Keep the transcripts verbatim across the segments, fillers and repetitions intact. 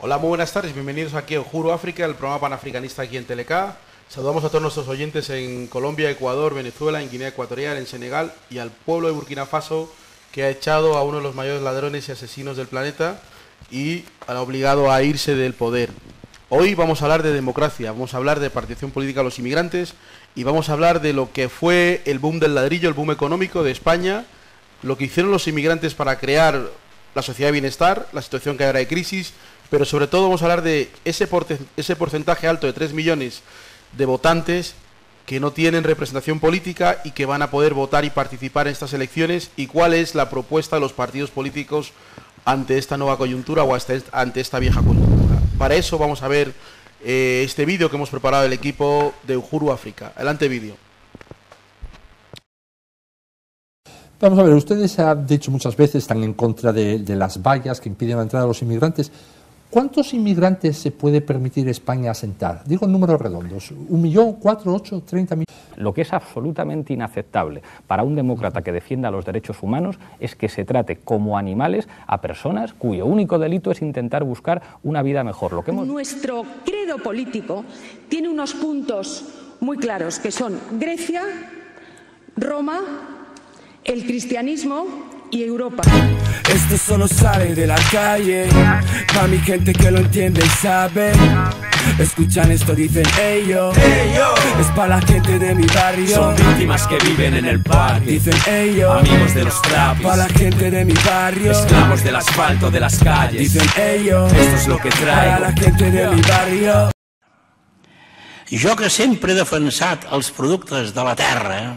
Hola, muy buenas tardes, bienvenidos aquí a Ujuru África, el programa panafricanista aquí en Teleca. Saludamos a todos nuestros oyentes en Colombia, Ecuador, Venezuela, en Guinea Ecuatorial, en Senegal y al pueblo de Burkina Faso, que ha echado a uno de los mayores ladrones y asesinos del planeta y ha obligado a irse del poder. Hoy vamos a hablar de democracia, vamos a hablar de participación política a los inmigrantes y vamos a hablar de lo que fue el boom del ladrillo, el boom económico de España, lo que hicieron los inmigrantes para crear la sociedad de bienestar, la situación que hay ahora de crisis, pero sobre todo vamos a hablar de ese, ese porcentaje alto de tres millones de votantes que no tienen representación política y que van a poder votar y participar en estas elecciones, y cuál es la propuesta de los partidos políticos ante esta nueva coyuntura o hasta esta, ante esta vieja coyuntura. Para eso vamos a ver eh, este vídeo que hemos preparado el equipo de Ujuru África. Adelante vídeo. Vamos a ver, ustedes han dicho muchas veces, están en contra de, de las vallas que impiden la entrada a los inmigrantes. ¿Cuántos inmigrantes se puede permitir España asentar? Digo en números redondos, ¿un millón, cuatro, ocho, treinta millones? Lo que es absolutamente inaceptable para un demócrata que defienda los derechos humanos es que se trate como animales a personas cuyo único delito es intentar buscar una vida mejor. Lo que hemos... Nuestro credo político tiene unos puntos muy claros, que son Grecia, Roma, el cristianismo y Europa. Esto solo sale de la calle, pa' mi gente que lo entiende y sabe. Escuchan esto, dicen ellos, es pa' la gente de mi barrio. Son víctimas que viven en el parque, dicen ellos, amigos de los trapis, pa' la gente de mi barrio. Esclavos del asfalto de las calles, dicen ellos, esto es lo que traigo, para la gente de mi barrio. Jo, que sempre he defensat els productes de la terra,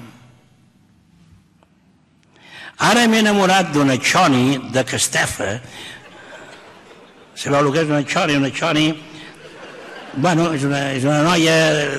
ara m'he enamorat d'una Choni de Castefa. Sabeu el que és una Choni? Una Choni, bueno, és una, és una noia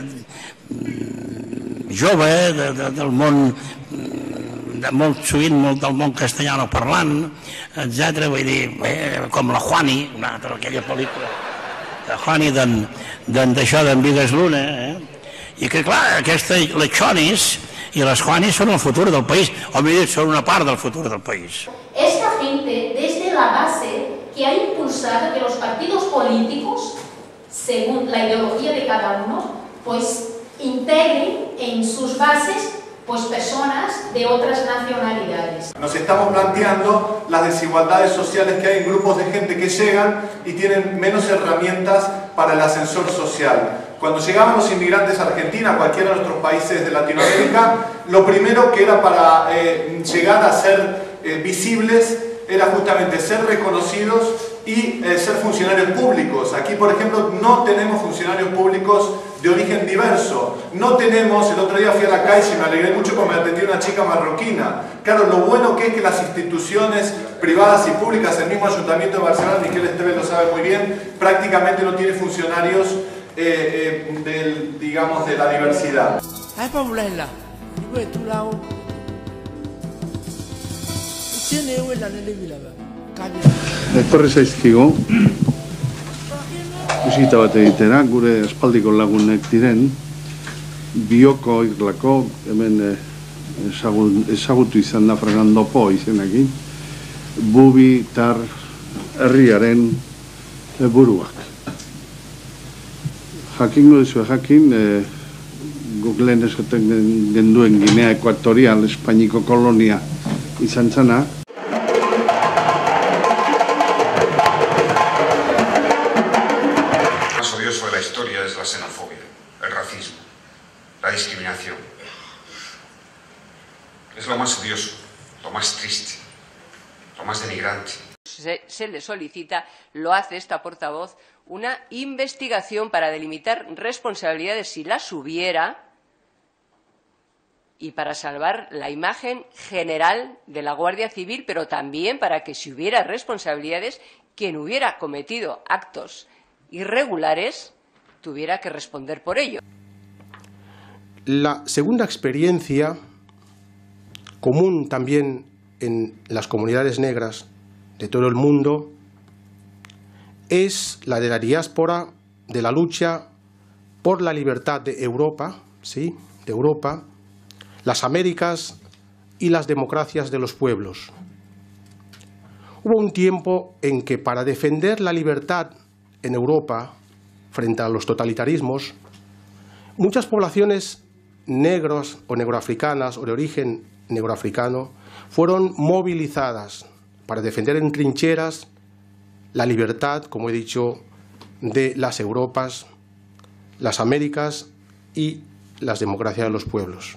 jove de, de, del món, de molt sovint molt del món castellano parlant, etcètera. Vull dir, eh, com la Juani, una altra, aquella pel·lícula, la Juani d'això d'en Vigues Luna, eh? I que clar, aquesta, les Chonis y las Juanis son el futuro del país, o me son una parte del futuro del país. Esta gente, desde la base, que ha impulsado que los partidos políticos, según la ideología de cada uno, pues integren en sus bases pues personas de otras nacionalidades. Nos estamos planteando las desigualdades sociales que hay en grupos de gente que llegan y tienen menos herramientas para el ascensor social. Cuando llegaban los inmigrantes a Argentina, a cualquiera de nuestros países de Latinoamérica, lo primero que era para eh, llegar a ser eh, visibles era justamente ser reconocidos y eh, ser funcionarios públicos. Aquí, por ejemplo, no tenemos funcionarios públicos de origen diverso. No tenemos, el otro día fui a la calle y me alegré mucho porque me atendió una chica marroquina. Claro, lo bueno que es que las instituciones privadas y públicas, el mismo Ayuntamiento de Barcelona, Miquel Esteve lo sabe muy bien, prácticamente no tiene funcionarios Eh, eh, del, digamos, de la diversidad. Etorri zaizkigu bisita bat egitera, gure aspaldiko lagunek diren Bioko irlako, hemen ezagutu izan da Fernando Po izenekin, Bubi tar herriaren buruak. Jakingo dizue jakin, eh, guk lehen esaten genduen Guinea Ecuatorial, Espainiko kolonia izan zana. Lo más odioso de la historia es la xenofobia, el racismo, la discriminación. Es lo más odioso, lo más triste, lo más denigrante. Se, se le solicita, lo hace esta portavoz, una investigación para delimitar responsabilidades si las hubiera y para salvar la imagen general de la Guardia Civil, pero también para que si hubiera responsabilidades, quien hubiera cometido actos irregulares tuviera que responder por ello. La segunda experiencia, común también en las comunidades negras de todo el mundo, es la de la diáspora, de la lucha por la libertad de Europa, ¿sí? de Europa, las Américas y las democracias de los pueblos. Hubo un tiempo en que para defender la libertad en Europa frente a los totalitarismos, muchas poblaciones negros o negroafricanas o de origen negroafricano fueron movilizadas para defender en trincheras la libertad, como he dicho, de las Europas, las Américas y las democracias de los pueblos.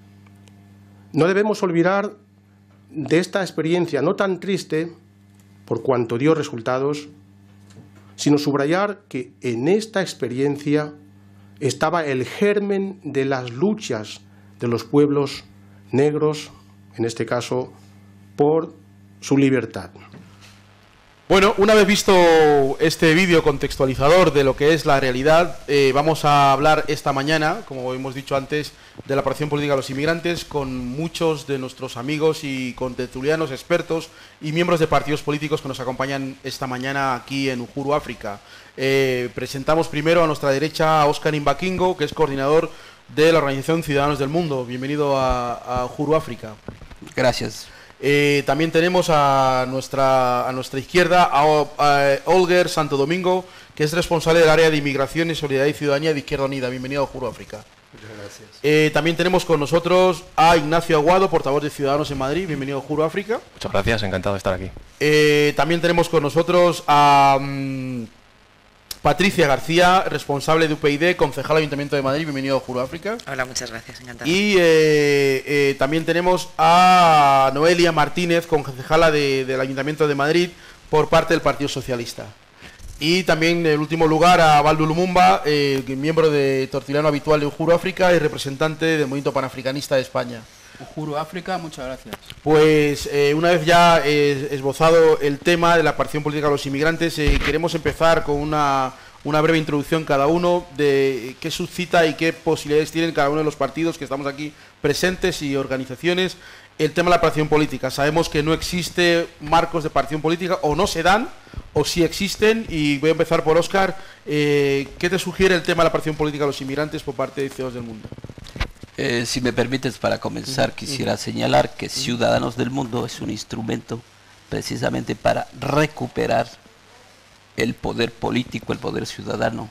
No debemos olvidar de esta experiencia no tan triste por cuanto dio resultados, sino subrayar que en esta experiencia estaba el germen de las luchas de los pueblos negros, en este caso, por su libertad. Bueno, una vez visto este vídeo contextualizador de lo que es la realidad, eh, vamos a hablar esta mañana, como hemos dicho antes, de la operación política de los inmigrantes con muchos de nuestros amigos y contertulianos, expertos y miembros de partidos políticos que nos acompañan esta mañana aquí en Uhuru África. Eh, presentamos primero a nuestra derecha a Óscar Imbaquingo, que es coordinador de la organización Ciudadanos del Mundo. Bienvenido a, a Uhuru África. Gracias. Eh, también tenemos a nuestra, a nuestra izquierda a, a Olger Santo Domingo, que es responsable del área de Inmigración y Solidaridad y Ciudadanía de Izquierda Unida. Bienvenido a Uhuru África. Muchas gracias. Eh, también tenemos con nosotros a Ignacio Aguado, portavoz de Ciudadanos en Madrid. Bienvenido a Uhuru África. Muchas gracias, encantado de estar aquí. Eh, también tenemos con nosotros a um, Patricia García, responsable de U P YD, concejal del Ayuntamiento de Madrid. Bienvenido a Uhuru África. Hola, muchas gracias, encantado. Y eh, eh, también tenemos a Noelia Martínez, concejala de, del Ayuntamiento de Madrid, por parte del Partido Socialista. Y también, en último lugar, a Baldu Lumumba, eh, miembro de Tortiliano habitual de Uhuru África y representante del Movimiento Panafricanista de España. Uhuru África, muchas gracias. Pues eh, una vez ya eh, esbozado el tema de la operación política de los inmigrantes, eh, queremos empezar con una, una breve introducción cada uno de qué suscita y qué posibilidades tienen cada uno de los partidos que estamos aquí presentes y organizaciones el tema de la operación política. Sabemos que no existe marcos de operación política, o no se dan, o sí existen, y voy a empezar por Óscar. Eh, ¿Qué te sugiere el tema de la operación política de los inmigrantes por parte de Ciudadanos del Mundo? Eh, si me permites, para comenzar, quisiera señalar que Ciudadanos del Mundo es un instrumento precisamente para recuperar el poder político, el poder ciudadano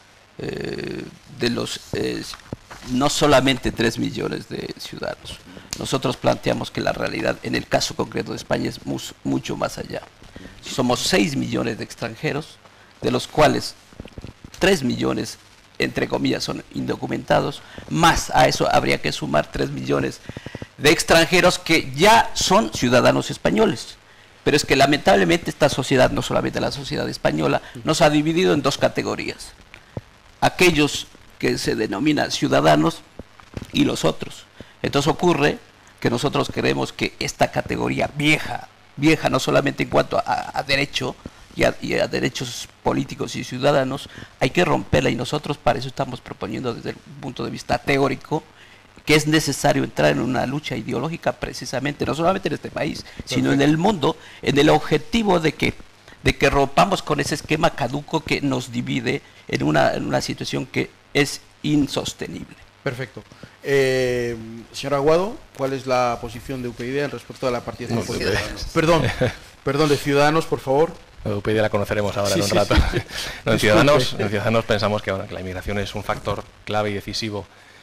eh, de los eh, no solamente tres millones de ciudadanos. Nosotros planteamos que la realidad, en el caso concreto de España, es mu mucho más allá. Somos seis millones de extranjeros, de los cuales tres millones entre comillas son indocumentados, más a eso habría que sumar tres millones de extranjeros que ya son ciudadanos españoles. Pero es que lamentablemente esta sociedad, no solamente la sociedad española, nos ha dividido en dos categorías: aquellos que se denominan ciudadanos y los otros. Entonces ocurre que nosotros creemos que esta categoría vieja, vieja no solamente en cuanto a, a derecho, Y a, y a derechos políticos y ciudadanos, hay que romperla, y nosotros para eso estamos proponiendo desde el punto de vista teórico que es necesario entrar en una lucha ideológica precisamente, no solamente en este país, Perfecto. sino en el mundo, en el objetivo de que, de que rompamos con ese esquema caduco que nos divide en una, en una situación que es insostenible. Perfecto. Eh, señor Aguado, ¿cuál es la posición de U P YD en respecto a la partición política? Perdón, perdón, de Ciudadanos, por favor. U P YD la conoceremos ahora sí, en un sí, rato. Sí. No, en, Ciudadanos, en Ciudadanos pensamos que, bueno, que la inmigración es un factor clave y decisivo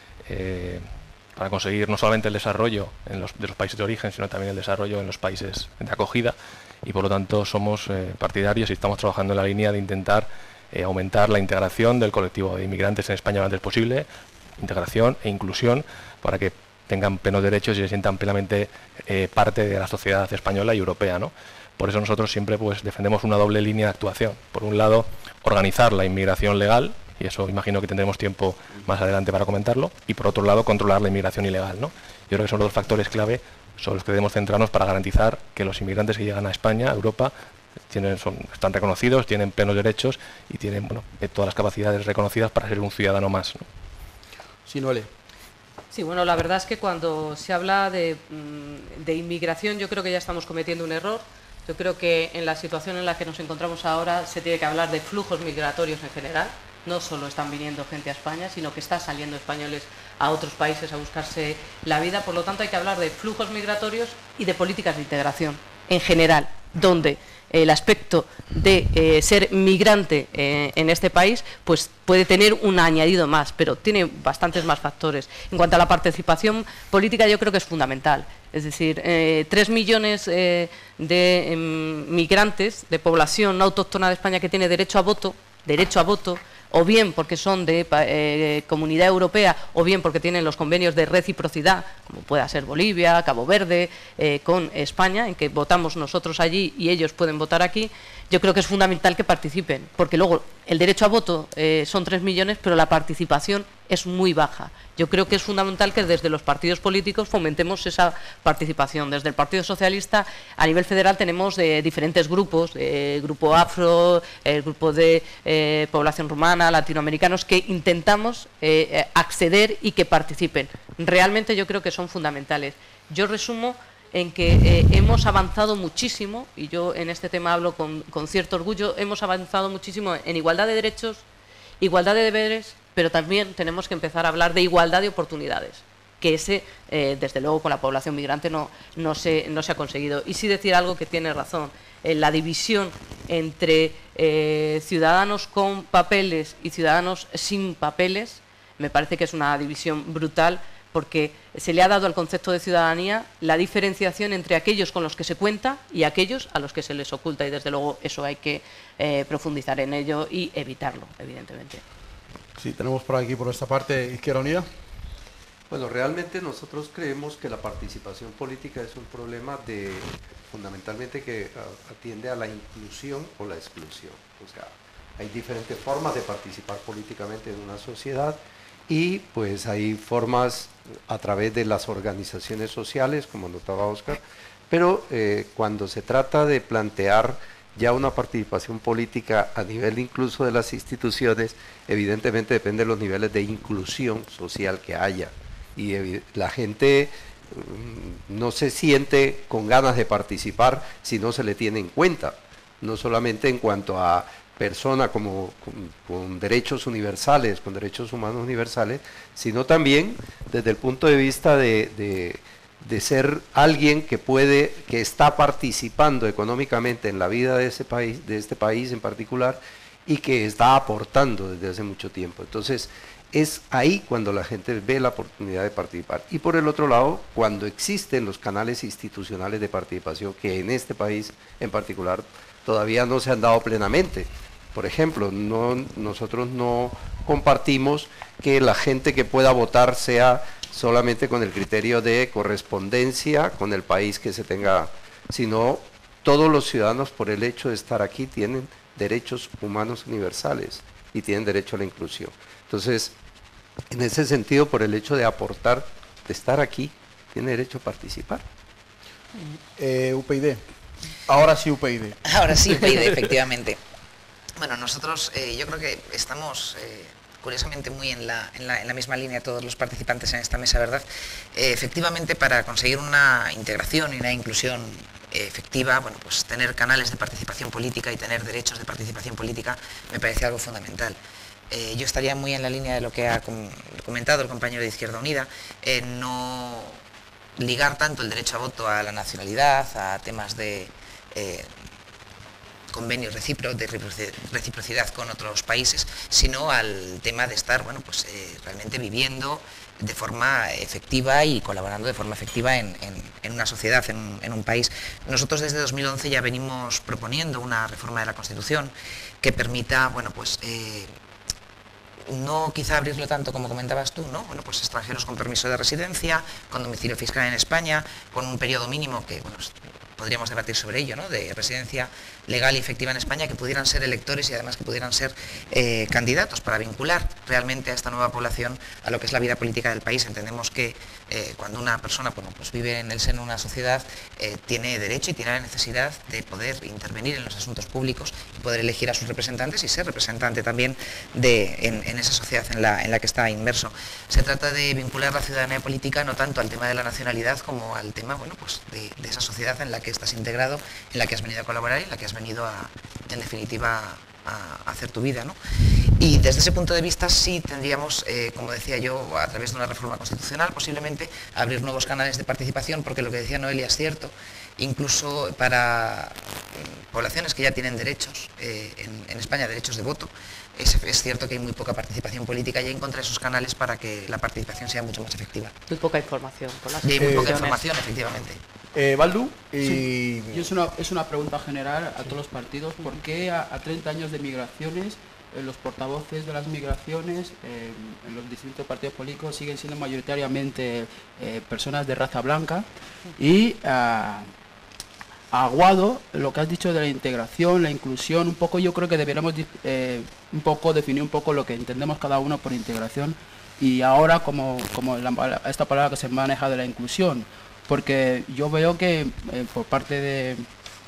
eh, para conseguir no solamente el desarrollo en los, de los países de origen, sino también el desarrollo en los países de acogida, y por lo tanto somos eh, partidarios y estamos trabajando en la línea de intentar eh, aumentar la integración del colectivo de inmigrantes en España lo antes posible, integración e inclusión, para que tengan plenos derechos y se sientan plenamente eh, parte de la sociedad española y europea, ¿no? Por eso nosotros siempre pues defendemos una doble línea de actuación. Por un lado, organizar la inmigración legal, y eso imagino que tendremos tiempo más adelante para comentarlo, y por otro lado, controlar la inmigración ilegal, ¿no? Yo creo que son los dos factores clave sobre los que debemos centrarnos para garantizar que los inmigrantes que llegan a España, a Europa, tienen, son, están reconocidos, tienen plenos derechos y tienen, bueno, todas las capacidades reconocidas para ser un ciudadano más, ¿no? Sí, Noelia. Sí, bueno, la verdad es que cuando se habla de, de inmigración, yo creo que ya estamos cometiendo un error. Yo creo que en la situación en la que nos encontramos ahora se tiene que hablar de flujos migratorios en general. No solo están viniendo gente a España, sino que está saliendo españoles a otros países a buscarse la vida. Por lo tanto, hay que hablar de flujos migratorios y de políticas de integración en general, donde el aspecto de eh, ser migrante eh, en este país, pues puede tener un añadido más, pero tiene bastantes más factores. En cuanto a la participación política, yo creo que es fundamental. Es decir, eh, tres millones eh, de eh, migrantes, de población no autóctona de España que tiene derecho a voto, derecho a voto, o bien porque son de eh, Comunidad Europea, o bien porque tienen los convenios de reciprocidad, como pueda ser Bolivia, Cabo Verde, eh, con España, en que votamos nosotros allí y ellos pueden votar aquí. Yo creo que es fundamental que participen, porque luego el derecho a voto eh, son tres millones, pero la participación es muy baja. Yo creo que es fundamental que desde los partidos políticos fomentemos esa participación. Desde el Partido Socialista, a nivel federal, tenemos eh, diferentes grupos, eh, Grupo Afro, el Grupo de eh, Población Rumana, latinoamericanos, que intentamos eh, acceder y que participen. Realmente yo creo que son fundamentales. Yo resumo en que eh, hemos avanzado muchísimo, y yo en este tema hablo con, con cierto orgullo, hemos avanzado muchísimo en igualdad de derechos, igualdad de deberes, pero también tenemos que empezar a hablar de igualdad de oportunidades, que ese, eh, desde luego, con la población migrante no, no, se, no se ha conseguido. Y sí decir algo que tiene razón, eh, la división entre eh, ciudadanos con papeles y ciudadanos sin papeles, me parece que es una división brutal, porque se le ha dado al concepto de ciudadanía la diferenciación entre aquellos con los que se cuenta y aquellos a los que se les oculta, y desde luego eso hay que eh, profundizar en ello y evitarlo, evidentemente. Sí, tenemos por aquí, por esta parte, Izquierda Unida. Bueno, realmente nosotros creemos que la participación política es un problema de, fundamentalmente, que atiende a la inclusión o la exclusión. O sea, hay diferentes formas de participar políticamente en una sociedad, y pues hay formas a través de las organizaciones sociales, como notaba Óscar, pero eh, cuando se trata de plantear ya una participación política a nivel incluso de las instituciones, evidentemente depende de los niveles de inclusión social que haya, y la gente um, no se siente con ganas de participar si no se le tiene en cuenta, no solamente en cuanto a persona como con, con derechos universales, con derechos humanos universales, sino también desde el punto de vista de, de, de ser alguien que puede, que está participando económicamente en la vida de ese país, de este país en particular, y que está aportando desde hace mucho tiempo. Entonces, es ahí cuando la gente ve la oportunidad de participar. Y por el otro lado, cuando existen los canales institucionales de participación, que en este país en particular todavía no se han dado plenamente. Por ejemplo, no, nosotros no compartimos que la gente que pueda votar sea solamente con el criterio de correspondencia con el país que se tenga, sino todos los ciudadanos, por el hecho de estar aquí, tienen derechos humanos universales y tienen derecho a la inclusión. Entonces, en ese sentido, por el hecho de aportar, de estar aquí, tiene derecho a participar. Eh, U P y D. Ahora sí U P y D. Ahora sí U P y D, efectivamente. Bueno, nosotros eh, yo creo que estamos eh, curiosamente muy en la, en, la, en la misma línea todos los participantes en esta mesa, ¿verdad? Eh, efectivamente, para conseguir una integración y una inclusión eh, efectiva, bueno, pues tener canales de participación política y tener derechos de participación política me parece algo fundamental. Eh, yo estaría muy en la línea de lo que ha com comentado el compañero de Izquierda Unida, eh, no ligar tanto el derecho a voto a la nacionalidad, a temas de eh, convenios recípro, de reciprocidad con otros países, sino al tema de estar, bueno, pues eh, realmente viviendo de forma efectiva y colaborando de forma efectiva en, en, en una sociedad, en, en un país. Nosotros desde dos mil once ya venimos proponiendo una reforma de la Constitución que permita, bueno, pues eh, no quizá abrirlo tanto como comentabas tú, ¿no? Bueno, pues extranjeros con permiso de residencia, con domicilio fiscal en España, con un periodo mínimo que, bueno, podríamos debatir sobre ello, ¿no? De residencia legal y efectiva en España, que pudieran ser electores y además que pudieran ser eh, candidatos para vincular realmente a esta nueva población a lo que es la vida política del país. Entendemos que eh, cuando una persona, bueno, pues vive en el seno de una sociedad, eh, tiene derecho y tiene la necesidad de poder intervenir en los asuntos públicos y poder elegir a sus representantes y ser representante también de, en, en esa sociedad en la, en la que está inmerso. Se trata de vincular la ciudadanía política no tanto al tema de la nacionalidad como al tema, bueno, pues de, de esa sociedad en la que estás integrado, en la que has venido a colaborar y en la que has venido a, en definitiva, a hacer tu vida, ¿no? Y desde ese punto de vista sí tendríamos, eh, como decía yo, a través de una reforma constitucional, posiblemente abrir nuevos canales de participación, porque lo que decía Noelia es cierto, incluso para poblaciones que ya tienen derechos eh, en, en España, derechos de voto, es, es cierto que hay muy poca participación política y hay que encontrar esos canales para que la participación sea mucho más efectiva. Muy poca información. Por las y hay muy poca eh, información, efectivamente. Eh, Baldu, y... sí. Y es una, es una pregunta general a todos los partidos. ¿Por qué a, a treinta años de migraciones eh, los portavoces de las migraciones eh, en los distintos partidos políticos siguen siendo mayoritariamente eh, personas de raza blanca? Y a Aguado, lo que has dicho de la integración, la inclusión, un poco yo creo que deberíamos eh, un poco definir un poco lo que entendemos cada uno por integración y ahora como, como la, esta palabra que se maneja de la inclusión. Porque yo veo que eh, por parte de,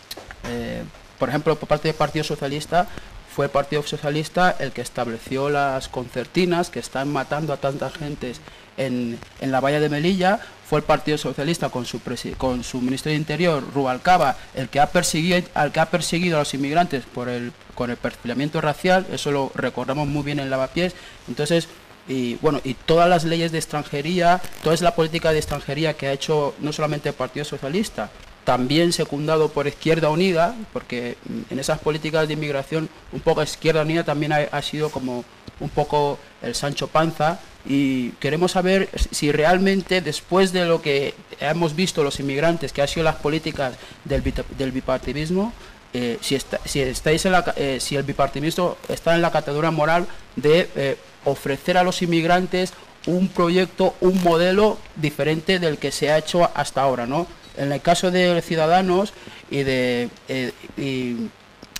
eh, por ejemplo, por parte del Partido Socialista, fue el Partido Socialista el que estableció las concertinas que están matando a tanta gente en, en la valla de Melilla. Fue el Partido Socialista con su, con su ministro de Interior, Rubalcaba, el que ha perseguido, al que ha perseguido a los inmigrantes por el, con el perfilamiento racial. Eso lo recordamos muy bien en Lavapiés. Entonces, y bueno, y todas las leyes de extranjería, toda es la política de extranjería que ha hecho no solamente el Partido Socialista, también secundado por Izquierda Unida, porque en esas políticas de inmigración un poco Izquierda Unida también ha, ha sido como un poco el Sancho Panza, y queremos saber si realmente después de lo que hemos visto los inmigrantes, que han sido las políticas del, del bipartidismo, eh, si, está, si, estáis en la, eh, si el bipartidismo está en la categoría moral de eh, ofrecer a los inmigrantes un proyecto, un modelo diferente del que se ha hecho hasta ahora, ¿no? En el caso de Ciudadanos y de eh, y,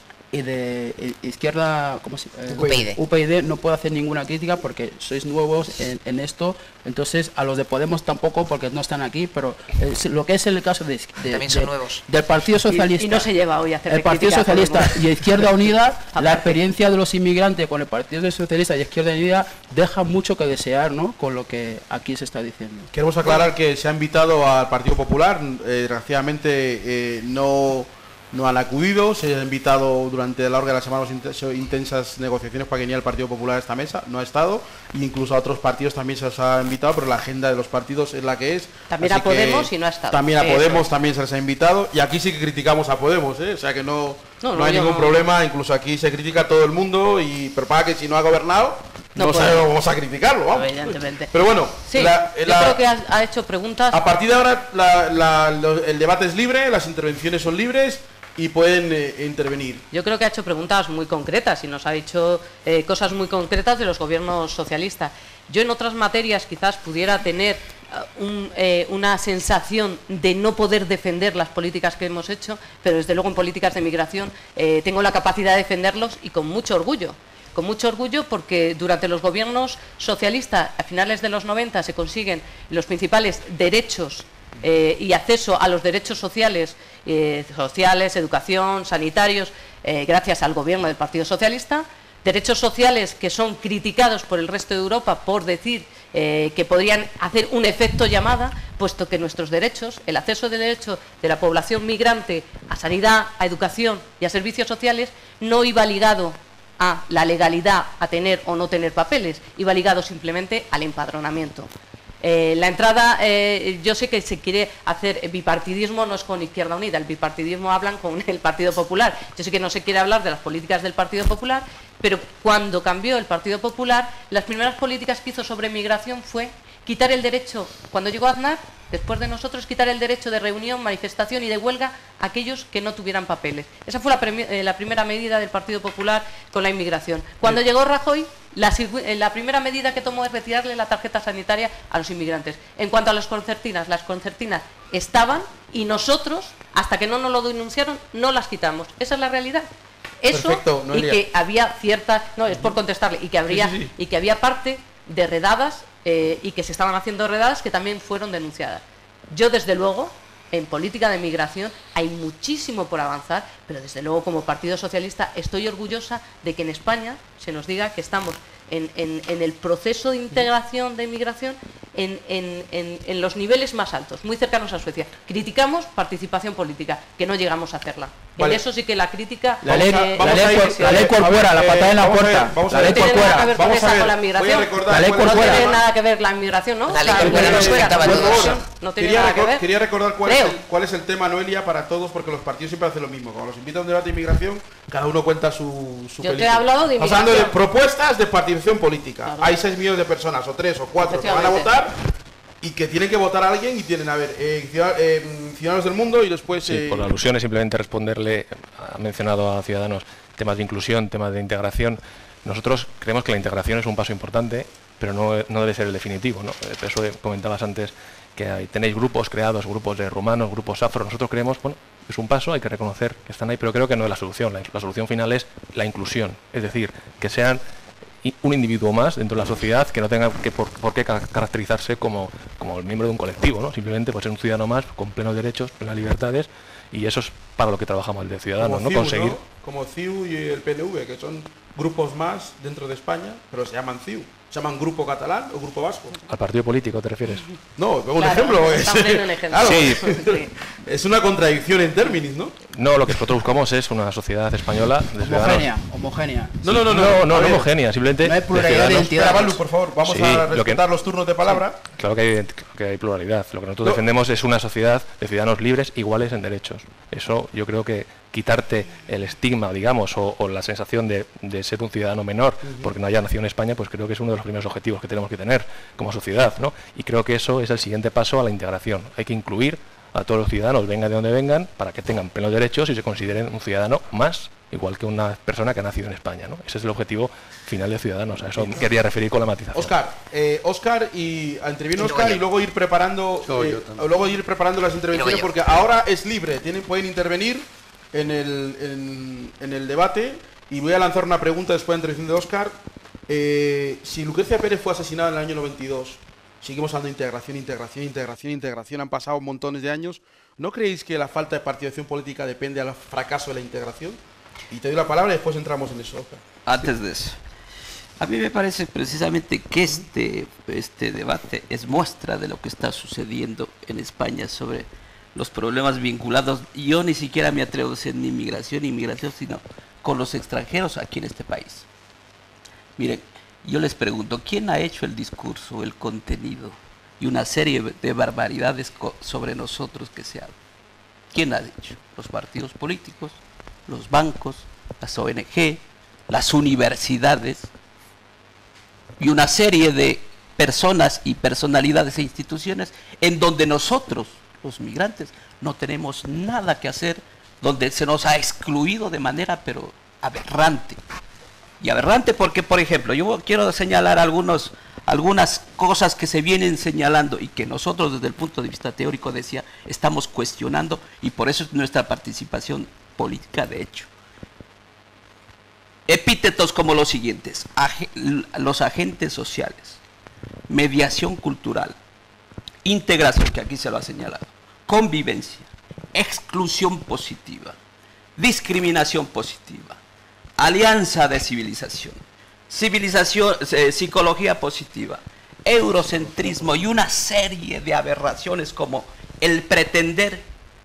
y de eh, Izquierda, ¿cómo se llama? U P y D. U P y D no puedo hacer ninguna crítica porque sois nuevos en, en esto, entonces a los de Podemos tampoco porque no están aquí, pero eh, lo que es el caso de, de, También son de nuevos. del Partido Socialista y, y no se lleva hoy a hacer el Partido Socialista y Izquierda Unida, Aparte. La experiencia de los inmigrantes con el Partido Socialista y Izquierda Unida deja mucho que desear, ¿no? Con lo que aquí se está diciendo. Queremos aclarar que se ha invitado al Partido Popular, eh, desgraciadamente eh, no, no han acudido, se ha invitado durante la larga de las semanas intensas negociaciones para que viniera el Partido Popular a esta mesa, no ha estado, e incluso a otros partidos también se les ha invitado, pero la agenda de los partidos es la que es. También a Podemos y no ha estado. También a Eso Podemos es. también se les ha invitado, y aquí sí que criticamos a Podemos, ¿eh? O sea que no, no, no, no hay ningún no. problema, incluso aquí se critica a todo el mundo, y pero para que si no ha gobernado, no, no sabemos, vamos a criticarlo, vamos. Evidentemente. Pero bueno, sí, la, yo la, creo que ha, ha hecho preguntas. A partir de ahora la, la, lo, el debate es libre, las intervenciones son libres y pueden eh, intervenir. Yo creo que ha hecho preguntas muy concretas y nos ha dicho eh, cosas muy concretas de los gobiernos socialistas. Yo en otras materias quizás pudiera tener uh, un, eh, una sensación de no poder defender las políticas que hemos hecho, pero desde luego en políticas de migración eh, tengo la capacidad de defenderlos y con mucho orgullo. Con mucho orgullo porque durante los gobiernos socialistas, a finales de los noventa, se consiguen los principales derechos eh, y acceso a los derechos sociales, eh, sociales, educación, sanitarios, eh, gracias al gobierno del Partido Socialista. Derechos sociales que son criticados por el resto de Europa por decir eh, que podrían hacer un efecto llamada, puesto que nuestros derechos, el acceso de derecho de la población migrante a sanidad, a educación y a servicios sociales, no iba ligado a la legalidad, a tener o no tener papeles, iba ligado simplemente al empadronamiento. Eh, la entrada, eh, yo sé que se quiere hacer bipartidismo, no es con Izquierda Unida, el bipartidismo hablan con el Partido Popular. Yo sé que no se quiere hablar de las políticas del Partido Popular, pero cuando cambió el Partido Popular, las primeras políticas que hizo sobre migración fue quitar el derecho, cuando llegó Aznar, después de nosotros, quitar el derecho de reunión, manifestación y de huelga a aquellos que no tuvieran papeles. Esa fue la, eh, la primera medida del Partido Popular con la inmigración. Cuando llegó Rajoy, la, la primera medida que tomó es retirarle la tarjeta sanitaria a los inmigrantes. En cuanto a las concertinas, las concertinas estaban y nosotros, hasta que no nos lo denunciaron, no las quitamos. Esa es la realidad. Eso Perfecto, y que había cierta, no, es por contestarle, y que habría, sí, sí, sí. y que había parte de redadas eh, y que se estaban haciendo redadas que también fueron denunciadas. Yo, desde luego, en política de migración hay muchísimo por avanzar, pero desde luego como Partido Socialista estoy orgullosa de que en España se nos diga que estamos en, en, en el proceso de integración de inmigración en, en, en, en los niveles más altos, muy cercanos a Suecia. Criticamos participación política, que no llegamos a hacerla. Vale. En eso sí que la crítica... La ley, eh, la ley, por, la ley por fuera, la patada en la puerta. La ley por fuera. Vamos a ver, la inmigración. La ley por no fuera. tiene nada que ver la inmigración, ¿no? La ley o sea, por fuera no se afectaba a todos. No tiene Quería, nada que recor ver. quería recordar cuál es, el, cuál es el tema, Noelia, para todos, porque los partidos siempre hacen lo mismo. Cuando los invitan a un debate de inmigración, cada uno cuenta su, su Yo película. te he hablado de Estamos hablando de inmigración. propuestas de participación política. Claro. Hay seis millones de personas, o tres, o cuatro, que van a votar y que tienen que votar a alguien y tienen, a ver, eh, eh, ciudadanos del mundo y después... Sí, eh, por alusiones, simplemente responderle, ha mencionado a Ciudadanos temas de inclusión, temas de integración. Nosotros creemos que la integración es un paso importante, pero no, no debe ser el definitivo, ¿no? Por eso comentabas antes que hay, tenéis grupos creados, grupos de rumanos, grupos afro. Nosotros creemos, bueno, es un paso, hay que reconocer que están ahí, pero creo que no es la solución. La, la solución final es la inclusión, es decir, que sean un individuo más dentro de la sociedad, que no tenga que por, por qué caracterizarse como, como el miembro de un colectivo, ¿no? Simplemente pues ser un ciudadano más con plenos derechos, plenas libertades, y eso es para lo que trabajamos el de Ciudadanos, ¿no? C I U, Conseguir... ¿no? Como C I U y el P N V, que son grupos más dentro de España, pero se llaman C I U. ¿Se llaman Grupo Catalán o Grupo Vasco? ¿Al partido político te refieres? No, un Claro, ejemplo. Es, estamos viendo un ejemplo. claro, Sí. es una contradicción en términos, ¿no? No, lo que nosotros buscamos es una sociedad española de ciudadanos. Homogénea, homogénea. No, no, no, no, no, no, a no ver, homogénea, simplemente no hay de pluralidad de ciudadanos. identidades. Espera, Baldu, por favor, vamos Sí, a lo que- respetar los turnos de palabra. Claro que hay, que hay pluralidad. Lo que nosotros No. defendemos es una sociedad de ciudadanos libres, iguales en derechos. Eso yo creo que quitarte el estigma, digamos, o, o la sensación de, de ser un ciudadano menor porque no haya nacido en España, pues creo que es uno de los primeros objetivos que tenemos que tener como sociedad, ¿no? Y creo que eso es el siguiente paso a la integración. Hay que incluir a todos los ciudadanos, vengan de donde vengan, para que tengan plenos derechos y se consideren un ciudadano más, igual que una persona que ha nacido en España, ¿no? Ese es el objetivo final de Ciudadanos. A eso me quería referir con la matización. Oscar, eh, Oscar y a intervenir Y luego Oscar yo. y luego ir preparando, No, eh, yo también. luego ir preparando las intervenciones yo. porque ahora es libre, tienen, pueden intervenir en el, en, en el debate y voy a lanzar una pregunta después de la intervención de Oscar. Eh, si Lucrecia Pérez fue asesinada en el año noventa y dos, seguimos hablando de integración, integración, integración, integración, han pasado montones de años, ¿no creéis que la falta de participación política depende del fracaso de la integración? Y te doy la palabra y después entramos en eso, Oscar. Antes de eso, a mí me parece precisamente que este, este debate es muestra de lo que está sucediendo en España sobre los problemas vinculados, yo ni siquiera me atrevo a decir ni inmigración ni inmigración, sino con los extranjeros aquí en este país. Miren, yo les pregunto, ¿quién ha hecho el discurso, el contenido y una serie de barbaridades sobre nosotros que se habla? ¿Quién ha dicho? Los partidos políticos, los bancos, las O N G, las universidades y una serie de personas y personalidades e instituciones en donde nosotros, los migrantes, no tenemos nada que hacer, donde se nos ha excluido de manera pero aberrante. Y aberrante porque, por ejemplo, yo quiero señalar algunos, algunas cosas que se vienen señalando y que nosotros desde el punto de vista teórico decía, estamos cuestionando y por eso es nuestra participación política de hecho. Epítetos como los siguientes: Ag- los agentes sociales, mediación cultural, integración, que aquí se lo ha señalado, convivencia, exclusión positiva, discriminación positiva, alianza de civilización, civilización, eh, psicología positiva, eurocentrismo y una serie de aberraciones como el pretender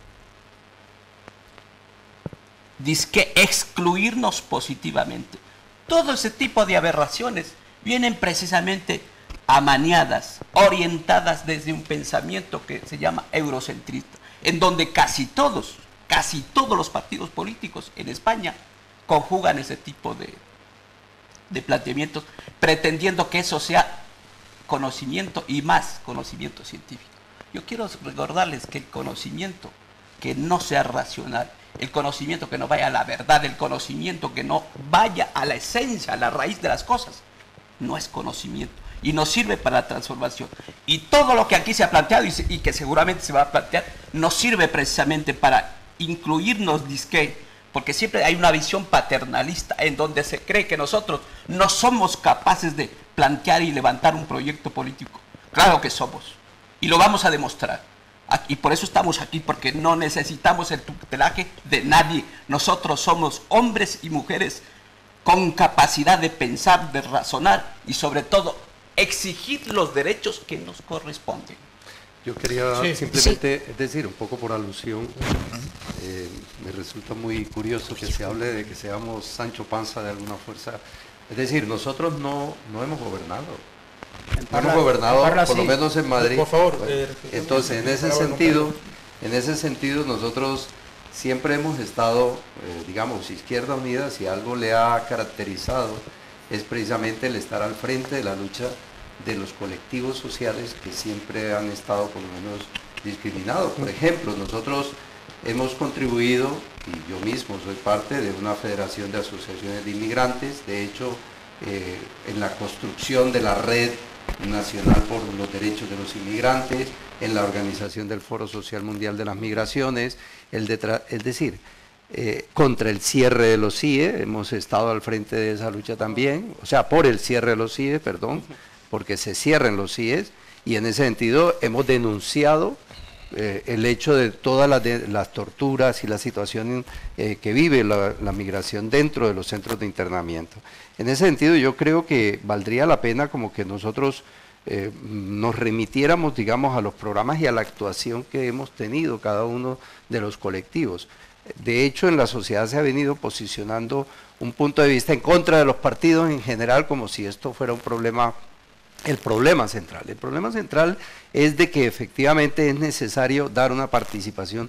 disque excluirnos positivamente. Todo ese tipo de aberraciones vienen precisamente amañadas, orientadas desde un pensamiento que se llama eurocentrista, en donde casi todos, casi todos los partidos políticos en España conjugan ese tipo de, de planteamientos, pretendiendo que eso sea conocimiento y más conocimiento científico. Yo quiero recordarles que el conocimiento que no sea racional, el conocimiento que no vaya a la verdad, el conocimiento que no vaya a la esencia, a la raíz de las cosas, no es conocimiento y no sirve para la transformación. Y todo lo que aquí se ha planteado y, se, y que seguramente se va a plantear, nos sirve precisamente para incluirnos disque, porque siempre hay una visión paternalista en donde se cree que nosotros no somos capaces de plantear y levantar un proyecto político. Claro que somos, y lo vamos a demostrar. Y por eso estamos aquí, porque no necesitamos el tutelaje de nadie. Nosotros somos hombres y mujeres con capacidad de pensar, de razonar y sobre todo exigir los derechos que nos corresponden. Yo quería Sí. simplemente, sí. es decir, un poco por alusión, eh, me resulta muy curioso que se hable de que seamos Sancho Panza de alguna fuerza. Es decir, nosotros no, no hemos gobernado. No Parla- hemos gobernado, Parla por lo sí. menos en Madrid. Por favor, Bueno, eh, entonces, en ese Ahora, sentido, en ese sentido, nosotros siempre hemos estado, eh, digamos, Izquierda Unida, si algo le ha caracterizado, es precisamente el estar al frente de la lucha de los colectivos sociales que siempre han estado por lo menos discriminados. Por ejemplo, nosotros hemos contribuido, y yo mismo soy parte de una federación de asociaciones de inmigrantes, de hecho, eh, en la construcción de la Red Nacional por los Derechos de los Inmigrantes, en la organización del Foro Social Mundial de las Migraciones, el de es decir, eh, contra el cierre de los C I E, hemos estado al frente de esa lucha también, o sea, por el cierre de los C I E, perdón, porque se cierren los C I Es, y en ese sentido hemos denunciado eh, el hecho de todas las, de, las torturas y la situación eh, que vive la, la migración dentro de los centros de internamiento. En ese sentido yo creo que valdría la pena como que nosotros eh, nos remitiéramos, digamos, a los programas y a la actuación que hemos tenido cada uno de los colectivos. De hecho, en la sociedad se ha venido posicionando un punto de vista en contra de los partidos en general, como si esto fuera un problema, el problema central. El problema central es de que efectivamente es necesario dar una participación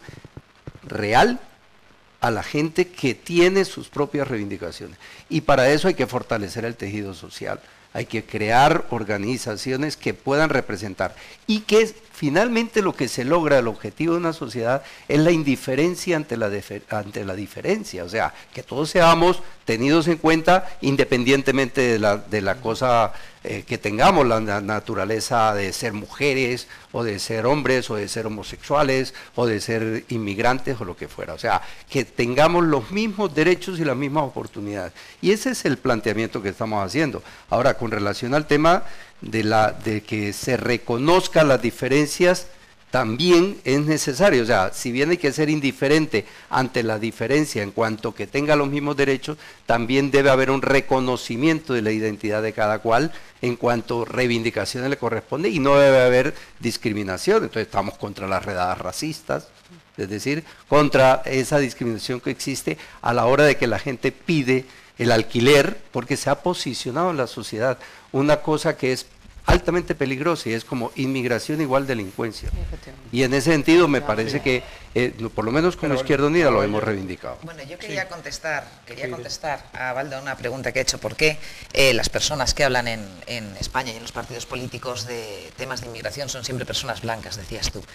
real a la gente que tiene sus propias reivindicaciones. Y para eso hay que fortalecer el tejido social, hay que crear organizaciones que puedan representar y que finalmente lo que se logra, el objetivo de una sociedad es la indiferencia ante la, ante la diferencia, o sea, que todos seamos tenidos en cuenta independientemente de la, de la cosa eh, que tengamos, la, la naturaleza de ser mujeres o de ser hombres o de ser homosexuales o de ser inmigrantes o lo que fuera, o sea, que tengamos los mismos derechos y las mismas oportunidades. Y ese es el planteamiento que estamos haciendo. Ahora, con relación al tema de, la, de que se reconozcan las diferencias, también es necesario, o sea, si bien hay que ser indiferente ante la diferencia en cuanto que tenga los mismos derechos, también debe haber un reconocimiento de la identidad de cada cual en cuanto reivindicaciones le corresponde y no debe haber discriminación. Entonces estamos contra las redadas racistas, es decir, contra esa discriminación que existe a la hora de que la gente pide el alquiler, porque se ha posicionado en la sociedad una cosa que es altamente peligrosa y es como inmigración igual delincuencia. Y en ese sentido me parece que, eh, por lo menos como Izquierda Unida lo hemos reivindicado. Bueno, yo quería contestar, quería contestar a Balda una pregunta que he hecho. ¿Por qué eh, las personas que hablan en, en España y en los partidos políticos de temas de inmigración son siempre personas blancas, decías tú?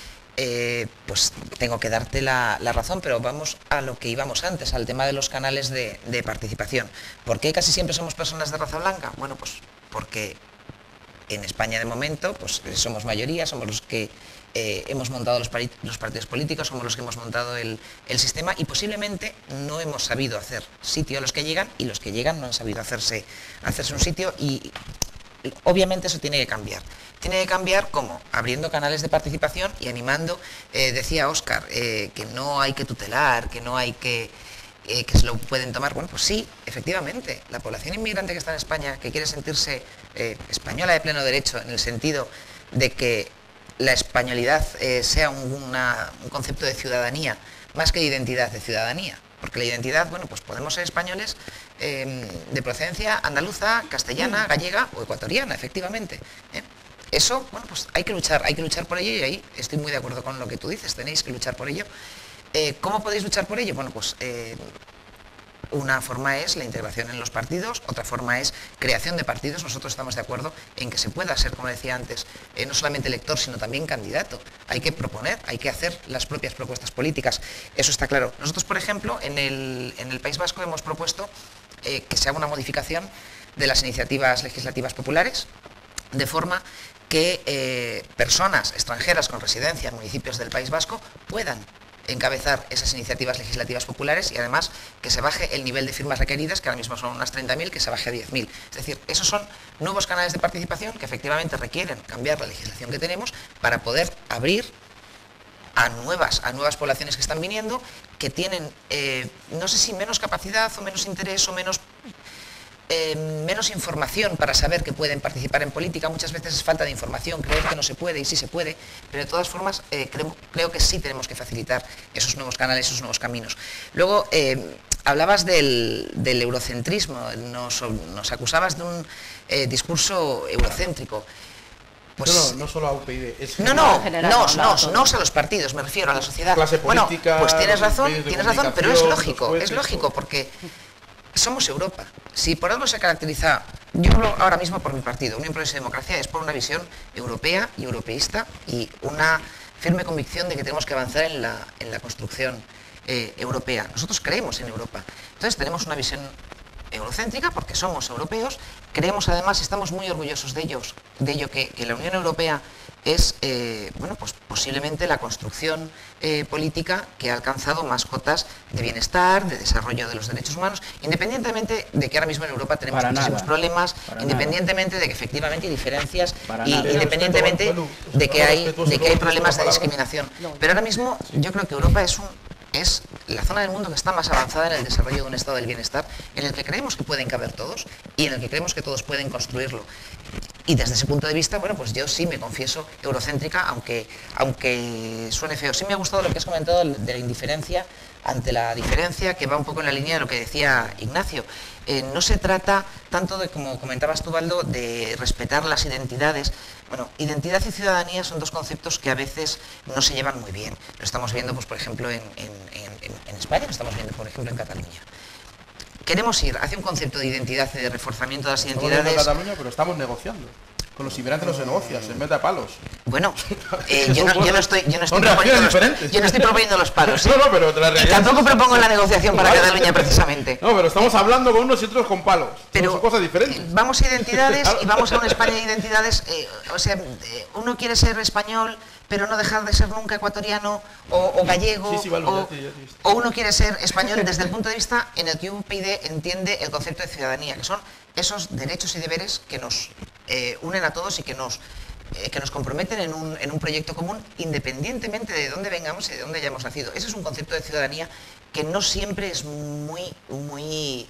Eh, pues tengo que darte la, la razón, pero vamos a lo que íbamos antes, al tema de los canales de, de participación. ¿Por qué casi siempre somos personas de raza blanca? Bueno, pues porque en España de momento pues somos mayoría, somos los que eh, hemos montado los, los partidos políticos, somos los que hemos montado el, el sistema y posiblemente no hemos sabido hacer sitio a los que llegan y los que llegan no han sabido hacerse, hacerse un sitio y obviamente eso tiene que cambiar. Tiene que cambiar ¿cómo? Abriendo canales de participación y animando, eh, decía Óscar, eh, que no hay que tutelar, que no hay que... Eh, que se lo pueden tomar. Bueno, pues sí, efectivamente, la población inmigrante que está en España, que quiere sentirse eh, española de pleno derecho, en el sentido de que la españolidad eh, sea un, una, un concepto de ciudadanía, más que de identidad, de ciudadanía, porque la identidad, bueno, pues podemos ser españoles eh, de procedencia andaluza, castellana, gallega o ecuatoriana, efectivamente. ¿eh? Eso, bueno, pues hay que luchar, hay que luchar por ello y ahí estoy muy de acuerdo con lo que tú dices, tenéis que luchar por ello. Eh, ¿Cómo podéis luchar por ello? Bueno, pues eh, una forma es la integración en los partidos, otra forma es creación de partidos. Nosotros estamos de acuerdo en que se pueda ser, como decía antes, eh, no solamente elector, sino también candidato. Hay que proponer, hay que hacer las propias propuestas políticas. Eso está claro. Nosotros, por ejemplo, en el, en el País Vasco hemos propuesto eh, que se haga una modificación de las iniciativas legislativas populares, de forma que eh, personas extranjeras con residencia en municipios del País Vasco puedan encabezar esas iniciativas legislativas populares y además que se baje el nivel de firmas requeridas, que ahora mismo son unas treinta mil, que se baje a diez mil. Es decir, esos son nuevos canales de participación que efectivamente requieren cambiar la legislación que tenemos para poder abrir a nuevas, a nuevas poblaciones que están viniendo, que tienen, eh, no sé si menos capacidad o menos interés o menos eh, menos información para saber que pueden participar en política. Muchas veces es falta de información, creer que no se puede y sí se puede, pero de todas formas eh, creo, creo que sí tenemos que facilitar esos nuevos canales, esos nuevos caminos. Luego, eh, hablabas del, del eurocentrismo, nos, nos acusabas de un eh, discurso eurocéntrico. Pues, no, no, no solo a U P yD. Es no, no, general, no, no, no, no, no a los partidos, me refiero a la sociedad. Clase política, bueno, pues tienes razón, medios de tienes razón, pero es lógico, jueces, es lógico, porque somos Europa. Si por algo se caracteriza, yo hablo ahora mismo por mi partido, Unión Progreso y Democracia, es por una visión europea y europeísta y una firme convicción de que tenemos que avanzar en la, en la construcción eh, europea. Nosotros creemos en Europa, entonces tenemos una visión eurocéntrica porque somos europeos, creemos además, estamos muy orgullosos de ellos, de ello que, que la Unión Europea es eh, bueno, pues posiblemente la construcción eh, política que ha alcanzado más cotas de bienestar, de desarrollo de los derechos humanos, independientemente de que ahora mismo en Europa tenemos Para muchísimos nada. problemas, Para independientemente de que efectivamente hay diferencias Para y nada. independientemente Bueno, de que hay, respetuoso, de que hay respetuoso problemas de la palabra. discriminación. Pero ahora mismo yo creo que Europa es un es la zona del mundo que está más avanzada en el desarrollo de un estado del bienestar, en el que creemos que pueden caber todos y en el que creemos que todos pueden construirlo. Y desde ese punto de vista, bueno, pues yo sí me confieso eurocéntrica, aunque, aunque suene feo. Sí me ha gustado lo que has comentado de la indiferencia ante la diferencia, que va un poco en la línea de lo que decía Ignacio. Eh, no se trata tanto de, como comentabas tú, Baldo, de respetar las identidades. Bueno, identidad y ciudadanía son dos conceptos que a veces no se llevan muy bien. Lo estamos viendo, pues, por ejemplo, en, en, en, en España, lo estamos viendo, por ejemplo, en Cataluña. Queremos ir hacia un concepto de identidad y de reforzamiento de las Estamos viendo identidades. Cataluña, pero estamos negociando. Con los inmigrantes no se negocia, se mete a palos. Bueno, eh, yo, no, yo no estoy, yo no estoy Son reacciones proponiendo los, diferentes. yo no estoy proponiendo los palos. ¿eh? No, no, pero la y realidad tampoco es- propongo la negociación para Vale. Cataluña precisamente. No, pero estamos hablando con unos y otros con palos. Pero son cosas diferentes. Vamos a identidades Claro. y vamos a una España de identidades. Eh, o sea, eh, uno quiere ser español, pero no dejar de ser nunca ecuatoriano o, o gallego. Sí, sí, vale, ya o, te- ya te he visto. o uno quiere ser español desde el punto de vista en el que U P yD entiende el concepto de ciudadanía, que son esos derechos y deberes que nos eh, unen a todos y que nos, eh, que nos comprometen en un, en un proyecto común, independientemente de dónde vengamos y de dónde hayamos nacido. Ese es un concepto de ciudadanía que no siempre es muy, muy...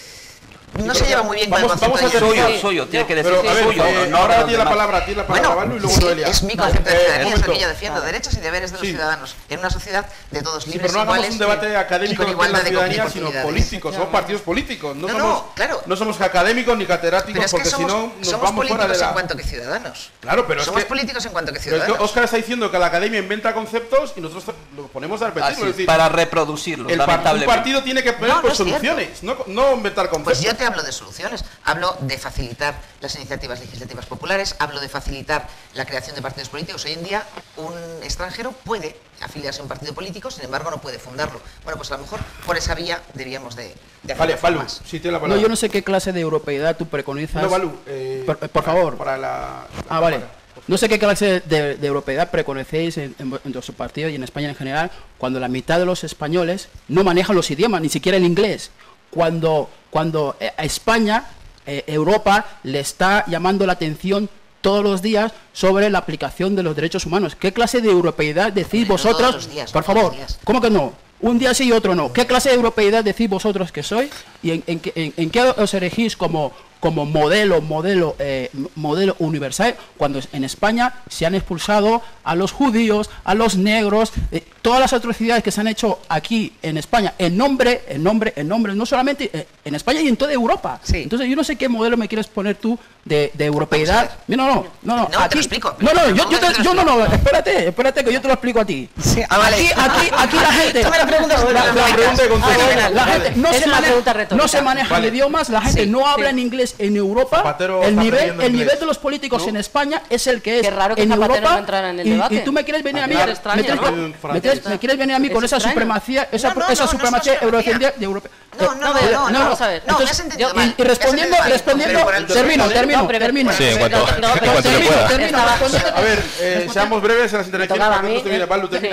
No se lleva muy bien con el Vamos, concepto vamos a de hacer identidad. Suyo, suyo, tiene que decir Pero, a ver, suyo, eh, no ahora los tiene la demás. palabra, tiene la palabra Bueno, Baldu y luego sí, Noelia. es mi concepto de Eh, ciudadanía, un es lo que momento. yo defiendo, derechos y deberes de los Sí. ciudadanos en una sociedad de todos Sí, libres, pero no hagamos iguales un debate y académico con de igualdad la de ciudadanía, sino oportunidades. políticos, somos partidos políticos, no, No, somos, no, claro. no somos académicos ni catedráticos, Pero es que porque somos, si no nos somos vamos fuera políticos de la... en cuanto que ciudadanos. Claro, pero somos es que... políticos en cuanto que Pero es que ciudadanos. Óscar está diciendo que la academia inventa conceptos y nosotros lo ponemos a repetirlo. Así es es, decir, para reproducirlos, el par- un lamentablemente. partido tiene que poner No, no pues, es cierto. soluciones, no, no inventar conceptos. Pues yo te hablo de soluciones, hablo de facilitar las iniciativas legislativas populares, hablo de facilitar la creación de partidos políticos. Hoy en día un extranjero puede afiliarse a un partido político, sin embargo no puede fundarlo. Bueno, pues a lo mejor por esa vía deberíamos de, de hacer Vale, las Baldu, formas. sí tiene la No, palabra. yo no sé qué clase de europeidad tú preconizas. No, Baldu, eh, por, por favor. Para la... Ah, vale. No sé qué clase de, de europeidad preconocéis en, en, en vuestro partido y en España en general, cuando la mitad de los españoles no manejan los idiomas, ni siquiera el inglés. Cuando, cuando eh, a España, eh, Europa, le está llamando la atención todos los días sobre la aplicación de los derechos humanos. ¿Qué clase de europeidad decís Hombre, no vosotros? todos los días, por no todos favor, los días. ¿cómo que no? Un día sí y otro no. ¿Qué clase de europeidad decís vosotros que sois? ¿Y en, en, qué- en- en qué os elegís como, como modelo, modelo, eh, m- modelo universal, cuando en España se han expulsado a los judíos, a los negros, eh, todas las atrocidades que se han hecho aquí en España, en nombre, en nombre, en nombre, no solamente eh, en España y en toda Europa? Entonces yo no sé qué modelo me quieres poner tú de, de europeidad. No, no, no, no, No, te aquí- lo explico. No, no, yo, No, yo, te te- lo yo no, explico. no, espérate, espérate que yo te lo explico a ti. ah, vale. Aquí, aquí, aquí la gente. Tú me la preguntas, la, la- la- la pregunta de contexto. la- la gente no Es se una maneja, pregunta retórica. no se maneja Vale. de idiomas, la gente Sí, no habla sí. en inglés en Europa. Zapatero el está nivel, aprendiendo el inglés. nivel de los políticos ¿No? en España es el que es. Qué raro que en Zapatero Europa, no entrara en el y, debate. y tú me quieres venir a mí, Es me, extraño, tienes- ¿no? me tienes- me quieres venir a mí con Es esa extraño. supremacía, esa, No, no, esa no, no es supremacía una eurocentria de Europa. No, no, no, Eh, no, no, vamos a ver. No, me Entonces, has entendido y- mal. y respondiendo, Me has entendido mal. respondiendo, Pero por el termino, respeto- termino, No, pero- termino. Sí, en cuanto, No, en pero- cuanto se termino, pueda. termino, Estaba- respondiendo- A ver, eh, seamos breves en las intervenciones tocaba para que a mí, esto termine. ¿eh? Baldu, termina.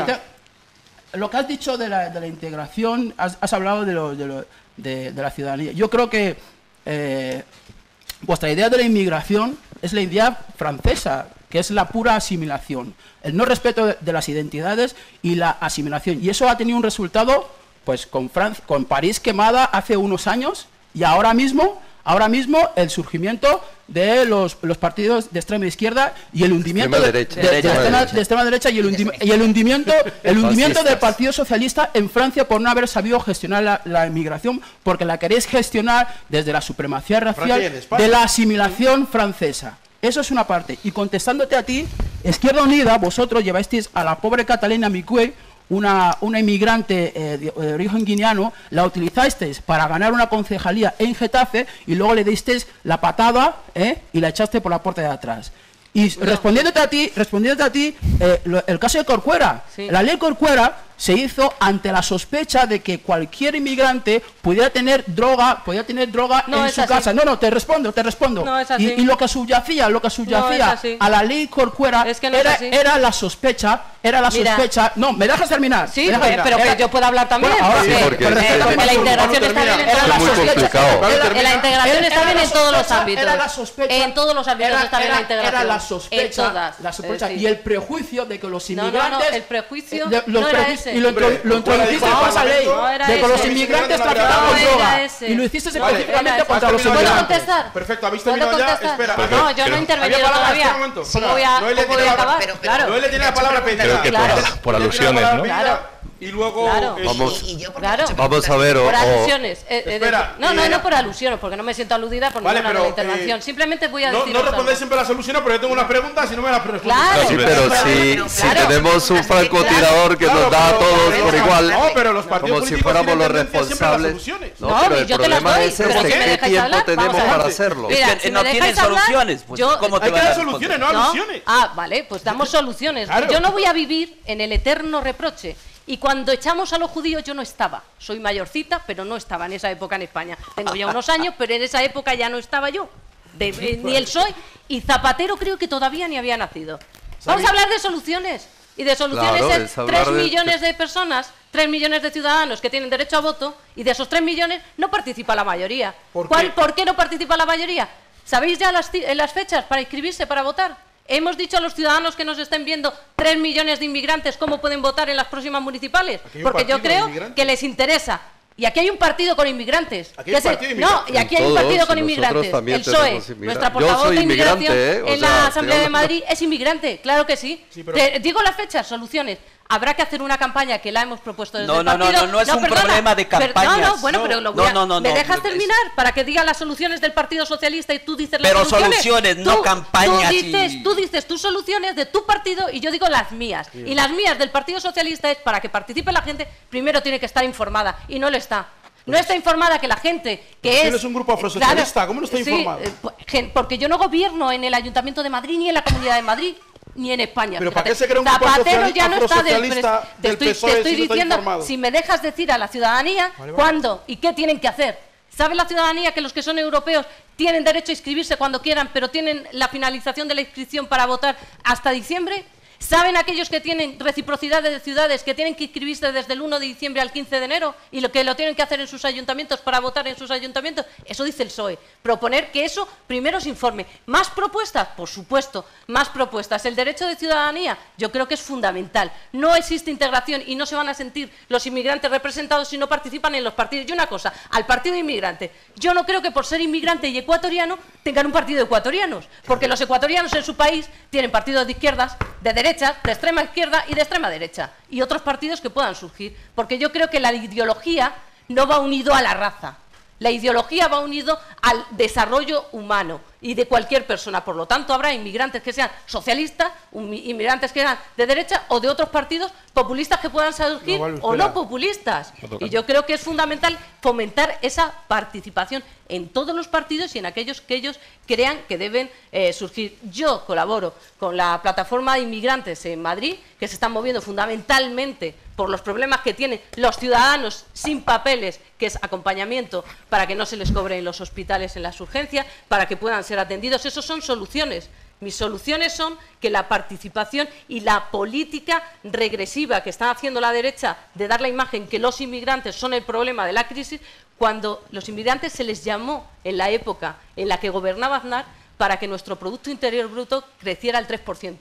Te- Lo que has dicho de la, de la integración, has, has hablado de, lo, de, lo- de, de la ciudadanía. Yo creo que eh, vuestra idea de la inmigración es la idea francesa, que es la pura asimilación, el no respeto de, de las identidades y la asimilación. Y eso ha tenido un resultado, pues con, Fran- con París quemada hace unos años y ahora mismo ahora mismo el surgimiento de los, los partidos de extrema izquierda y el hundimiento extrema de, derecha. de, de, Derecha. de extrema, de extrema derecha y el, hundi, y el hundimiento, el hundimiento del Partido Socialista en Francia por no haber sabido gestionar la, la inmigración, porque la queréis gestionar desde la supremacía racial de la asimilación francesa. Eso es una parte. Y contestándote a ti, Izquierda Unida, vosotros llevasteis a la pobre Catalina Micue, una, una inmigrante eh, de, de origen guineano, la utilizasteis para ganar una concejalía en Getafe y luego le disteis la patada eh, y la echaste por la puerta de atrás. Y no. respondiéndote a ti, respondiéndote a ti eh, lo, el caso de Corcuera, sí. La ley Corcuera se hizo ante la sospecha de que cualquier inmigrante pudiera tener droga, pudiera tener droga no en su así. casa. No, no, te respondo, te respondo. No es así. Y, y lo que subyacía, lo que subyacía no a la ley Corcuera es que no era, es era la sospecha, era la Mira. sospecha. No, ¿me dejas terminar? Sí, dejas pero, pero era, que yo puedo hablar también. Bueno, ahora, porque, sí, porque, porque, eh, porque la integración está bien en todos los ámbitos. La integración está bien en todos los ámbitos. Era la sospecha. En todos los ámbitos era, está bien la integración. Era la sospecha. En todas. La sospecha. Eh, sí. Y el prejuicio de que los inmigrantes. No, no, no, el prejuicio eh, los no era preju ese. Y lo, intro, lo introduciste con esa ley no era de que ese. los inmigrantes traficaban droga. Y lo hiciste Vale, específicamente contra los ¿Puedo inmigrantes. contestar? Perfecto, ¿habéis ¿Puedo terminado ya? contestar? Espera. No, yo no he intervenido ¿Había palabras? todavía. Un momento. Sí, voy a, Noelia voy tiene a la- acabar. pero- Claro. Noelia tiene la palabra pedida. Creo que Claro. por, por alusiones, ¿no? Claro. Y luego Claro. es- Vamos, Y yo por Claro. vamos a ver, o, Por o- alusiones. eh, eh, Espera, no, no, eh, no por alusiones, porque no me siento aludida por Vale, ninguna de pero, la intervención. eh, Simplemente voy a No, decir. no respondéis siempre a las soluciones, pero yo tengo una pregunta, si no me la respondéis. Claro. sí, pero si, Claro. si tenemos un francotirador que Claro, nos da a pero- todos pero- por igual, No, pero los partidos como si políticos fuéramos los tienen tendencia siempre a las responsables. soluciones. No, No, pero y el yo te las problema doy, es pero este, si me ¿qué dejáis tiempo hablar, tenemos vamos a para ver. hacerlo? Mira, Es que si no me tienen dejáis hablar, soluciones, pues, yo- ¿cómo te Hay que van a dar responder? soluciones, no ¿No? alusiones. Ah, vale, pues damos soluciones. Claro. Yo no voy a vivir en el eterno reproche. Y cuando echamos a los judíos yo no estaba. Soy mayorcita, pero no estaba en esa época en España. Tengo ya unos años, pero en esa época ya no estaba yo. De, eh, ni el P S O E, y Zapatero creo que todavía ni había nacido. Vamos a hablar de soluciones. Y de soluciones Claro, es es hablar tres de- millones de personas, tres millones de ciudadanos que tienen derecho a voto, y de esos tres millones no participa la mayoría. ¿Por ¿Cuál, qué? ¿Por qué no participa la mayoría? ¿Sabéis ya las, ci- eh, las fechas para inscribirse, para votar? Hemos dicho a los ciudadanos que nos estén viendo tres millones de inmigrantes cómo pueden votar en las próximas municipales. Aquí hay un Porque yo partido de creo inmigrantes. que les interesa. Y aquí hay un partido con inmigrantes. Aquí hay que un es el- partido de no, inmigrantes. y aquí hay un Todos, partido con nosotros inmigrantes. también El P S O E, tenemos inmigrantes. nuestra Yo portavoz soy de inmigración inmigrante, ¿eh? O en sea, la Asamblea de estoy hablando- Madrid es inmigrante, claro que sí. Sí, pero- Te digo las fechas, soluciones. Habrá que hacer una campaña que la hemos propuesto desde No, el no, no, partido. no, no es un perdona, problema de per- campañas. No, no, bueno, No, pero lo no, voy a- no, no, ¿me no, dejas es- terminar para que diga las soluciones del Partido Socialista y tú dices las Pero soluciones? soluciones, no Tú- campañas Tú y- dices, tú dices tus soluciones de tu partido y yo digo las mías. Y las mías del Partido Socialista es para que participe la gente, primero tiene que estar informada y no lo está. No está informada que la gente que es... Tienes un grupo afrosocialista, Claro, ¿cómo no está sí, informado? eh, pues, gen- porque yo no gobierno en el Ayuntamiento de Madrid ni en la Comunidad de Madrid ni en España. Pero ¿para Fíjate, qué se crea un grupo Zapatero afrosociali- ya no está del afrosocialista pres- te del estoy, P S O E te estoy si no está diciendo, informado? si me dejas decir a la ciudadanía Vale, vale. cuándo y qué tienen que hacer. ¿Sabe la ciudadanía que los que son europeos tienen derecho a inscribirse cuando quieran, pero tienen la finalización de la inscripción para votar hasta diciembre? ¿Saben aquellos que tienen reciprocidad de ciudades que tienen que inscribirse desde el uno de diciembre al quince de enero y lo que lo tienen que hacer en sus ayuntamientos para votar en sus ayuntamientos? Eso dice el P S O E. Proponer que eso primero se informe. ¿Más propuestas? Por supuesto, más propuestas. El derecho de ciudadanía yo creo que es fundamental. No existe integración y no se van a sentir los inmigrantes representados si no participan en los partidos. Y una cosa, al partido inmigrante, yo no creo que por ser inmigrante y ecuatoriano tengan un partido de ecuatorianos, porque los ecuatorianos en su país tienen partidos de izquierdas, de derechas, de extrema izquierda y de extrema derecha, y otros partidos que puedan surgir, porque yo creo que la ideología no va unido a la raza. La ideología va unido al desarrollo humano y de cualquier persona. Por lo tanto, habrá inmigrantes que sean socialistas, inmigrantes que sean de derecha o de otros partidos populistas que puedan surgir, no, vale, o no populistas. Y yo creo que es fundamental fomentar esa participación en todos los partidos y en aquellos que ellos crean que deben eh, surgir. Yo colaboro con la plataforma de inmigrantes en Madrid, que se están moviendo fundamentalmente por los problemas que tienen los ciudadanos sin papeles, que es acompañamiento para que no se les cobre en los hospitales, en las urgencias, para que puedan ser atendidos. Esas son soluciones. Mis soluciones son que la participación y la política regresiva que está haciendo la derecha de dar la imagen que los inmigrantes son el problema de la crisis, cuando los inmigrantes se les llamó en la época en la que gobernaba Aznar para que nuestro Producto Interior Bruto creciera al tres por ciento.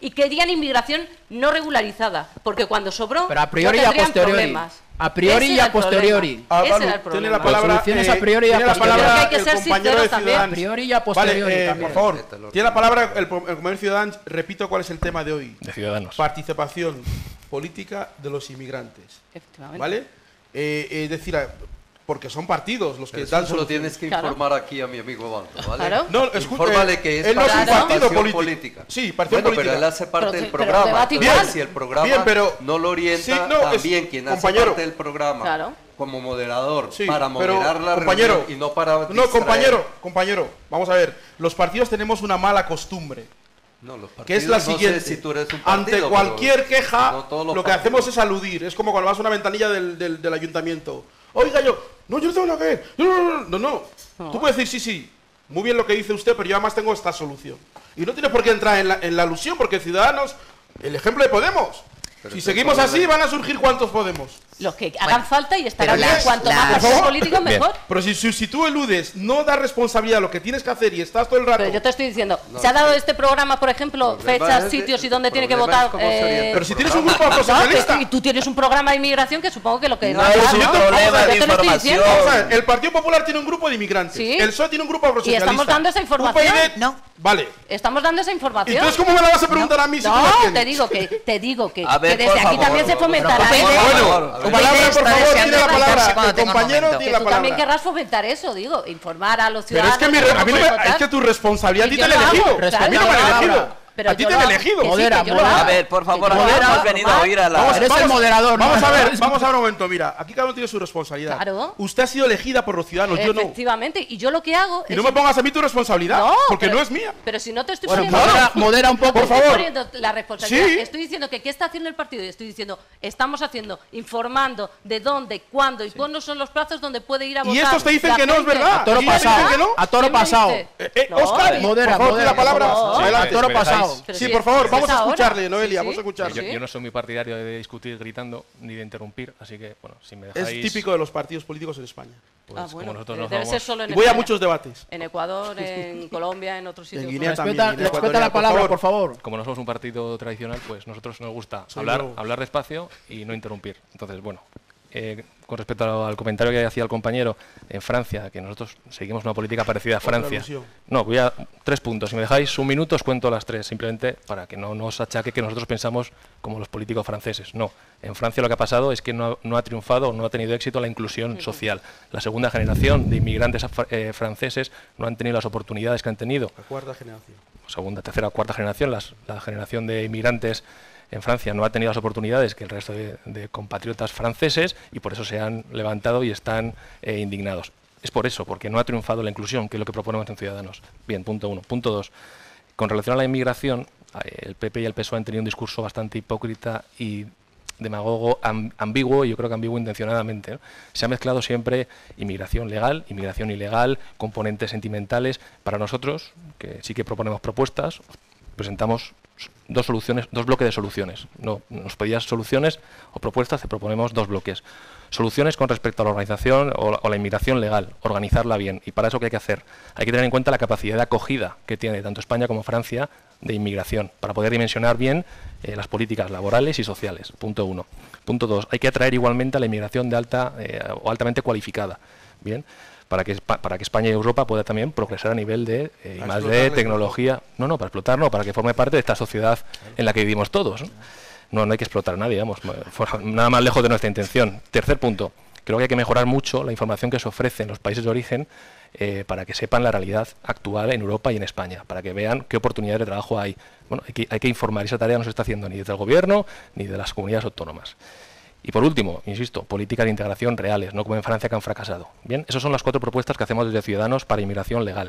y querían inmigración no regularizada, porque cuando sobró Pero a priori no y a tendrían posteriori. problemas. A priori Ese y era a el problema. posteriori. Ah, Ese Balu, era el tiene problema. la palabra, Soluciones eh, a priori y a tiene la posteriori. palabra Hay que ser el compañero de sinceros también. Ciudadanos. A priori y a posteriori Vale, eh, también. por favor, tiene la palabra el, el compañero de Ciudadanos. Repito cuál es el tema de hoy. De Ciudadanos. Participación política de los inmigrantes. Efectivamente. ¿Vale? Eh, es decir, porque son partidos los que Pero dan eso se lo soluciones. tienes que Claro. informar aquí a mi amigo Balto, ¿vale? Claro. No, escu- Infórmale eh, que es él no es un participación partido político. política. Sí, partido bueno, política. pero él hace parte Pero- del pero programa. debate Entonces, igual. si el programa Bien, pero- no lo orienta, Sí, no, es- también quien hace compañero. parte del programa Claro. como moderador Sí, para pero, moderar la compañero, reunión y no para No, distraer. compañero, compañero, vamos a ver. Los partidos tenemos una mala costumbre. No, los Que es la partidos, no sé siguiente. si tú eres un Ante partido, cualquier pero queja, no todos los lo que partidos. hacemos es aludir. Es como cuando vas a una ventanilla del, del- del ayuntamiento. Oiga, yo, no, yo no tengo nada que ver. No, no, no, no, no. No. Tú puedes decir, sí, sí, muy bien lo que dice usted, pero yo además tengo esta solución. Y no tienes por qué entrar en la, en la alusión, porque Ciudadanos, el ejemplo de Podemos. Pero Si este seguimos problema- así, van a surgir cuántos Podemos. Los que hagan falta y estarán pero bien. las- Cuanto las- más Por partidos favor. políticos, Bien. mejor. Pero si, si, si tú eludes, no das responsabilidad a lo que tienes que hacer y estás todo el rato... Pero yo te estoy diciendo, No, ¿se ha dado sí. este programa, por ejemplo, El problema fechas, es de- sitios y dónde el tiene que problema es votar? cómo se orienta el Pero si tienes un programa. grupo No, socialista... que- y tú tienes un programa de inmigración que supongo que lo que No va a es dar, un ¿no? problema Yo de te lo estoy información. diciendo. Vamos a ver, el Partido Popular tiene un grupo de inmigrantes. Sí. El P S O E tiene un grupo agrosocialista. estamos dando esa información. U P YD No. Vale. Estamos dando esa información. Entonces, ¿cómo me la vas a preguntar a mí si tú la No, tienes? te digo que, te digo que, A ver, que desde por aquí favor, también se por favor. fomentará Pero, eso. por Bueno, favor, tu Upyd palabra, por está favor, deseando tiene la explicarse palabra. cuando El tenga un compañero momento. tiene Que la tú también palabra. querrás fomentar eso, digo, informar a los Pero ciudadanos. es que, mi, de cómo a mí no pueden me, votar. es que tu responsabilidad a ti Y te yo han lo hago, elegido. claro, A mí yo no me lo han hago. elegido. Pero A ti yo te lo han hago. elegido. Que sí, Modera, que yo lo modera. hago. A ver, por favor, Que yo lo aquí hago. hemos venido a oír a la... Vamos, Eres vamos- el moderador, ¿no? Vamos a ver, Eres- vamos a ver un momento. Mira, aquí cada uno tiene su responsabilidad. Claro. Usted ha sido elegida por los ciudadanos, yo no. Efectivamente, y yo lo que hago Y es... no me pongas a mí tu responsabilidad, No, porque pero- no es mía. Pero si no te estoy Bueno, poniendo... modera, modera un poco. Por Te estoy favor. poniendo la responsabilidad. Sí. Estoy diciendo que qué está haciendo el partido y estoy diciendo, estamos haciendo, informando de dónde, cuándo y cuándo son los plazos donde puede ir a votar. Y estos te dicen la que no es gente. verdad. A toro ¿Y ellos pasado. dicen que no? A toro ¿Quién me pasado. dice? Eh, eh, No, Oscar, oye, modera, por favor, modera, di la palabra. por favor. Adelante. A toro ¿Me dejáis? pasado. Pero Sí, si por favor, es vamos a ahora. escucharle, Noelia, Sí, vamos a sí. escucharle. Yo, yo no soy muy partidario de discutir gritando ni de interrumpir, así que, bueno, si me Es dejáis... típico de los partidos políticos en España. pues, Ah, como bueno, nosotros eh, nos debe vamos- ser solo en Y voy a España. muchos debates. En Ecuador, en Colombia, en otros sitios. En Guinea más. también. Respeta, Guinea respeta Ecuatorial, la palabra, por por favor. Como no somos un partido tradicional, pues nosotros nos gusta Soy hablar, yo. hablar despacio y no interrumpir. Entonces, bueno, eh, con respecto al comentario que hacía el compañero, en Francia, que nosotros seguimos una política parecida a Otra Francia. alusión. No, voy a tres puntos. Si me dejáis un minuto, os cuento las tres, simplemente para que no nos achaque que nosotros pensamos como los políticos franceses. No, en Francia lo que ha pasado es que no, ha- no ha triunfado, no ha tenido éxito la inclusión social. La segunda generación de inmigrantes af- eh, franceses no han tenido las oportunidades que han tenido. La cuarta generación. Segunda, tercera, cuarta generación, las- la generación de inmigrantes en Francia no ha tenido las oportunidades que el resto de, de compatriotas franceses y por eso se han levantado y están eh, indignados. Es por eso, porque no ha triunfado la inclusión, que es lo que proponemos en Ciudadanos. Bien, punto uno. Punto dos. Con relación a la inmigración, eh, el P P y el P S O E han tenido un discurso bastante hipócrita y demagogo, am- ambiguo, y yo creo que ambiguo intencionadamente, ¿no? Se ha mezclado siempre inmigración legal, inmigración ilegal, componentes sentimentales. Para nosotros, que sí que proponemos propuestas, presentamos dos soluciones, dos bloques de soluciones. No nos pedías soluciones o propuestas, te proponemos dos bloques. Soluciones con respecto a la organización o la, o la inmigración legal, organizarla bien. Y para eso, ¿qué hay que hacer? Hay que tener en cuenta la capacidad de acogida que tiene tanto España como Francia de inmigración, para poder dimensionar bien eh, las políticas laborales y sociales. Punto uno. Punto dos. Hay que atraer igualmente a la inmigración de alta eh, o altamente cualificada. Bien. Para que, para que España y Europa pueda también progresar a nivel de eh, Para más de explotarle, tecnología. No, no, para explotar, no, para que forme parte de esta sociedad en la que vivimos todos, ¿no? No, no hay que explotar a nadie, vamos, fuera- nada más lejos de nuestra intención. Tercer punto, creo que hay que mejorar mucho la información que se ofrece en los países de origen eh, para que sepan la realidad actual en Europa y en España, para que vean qué oportunidades de trabajo hay. Bueno, hay que, hay que informar, esa tarea no se está haciendo ni desde el gobierno ni de las comunidades autónomas. Y por último, insisto, políticas de integración reales, no como en Francia que han fracasado. Bien, esas son las cuatro propuestas que hacemos desde Ciudadanos para inmigración legal.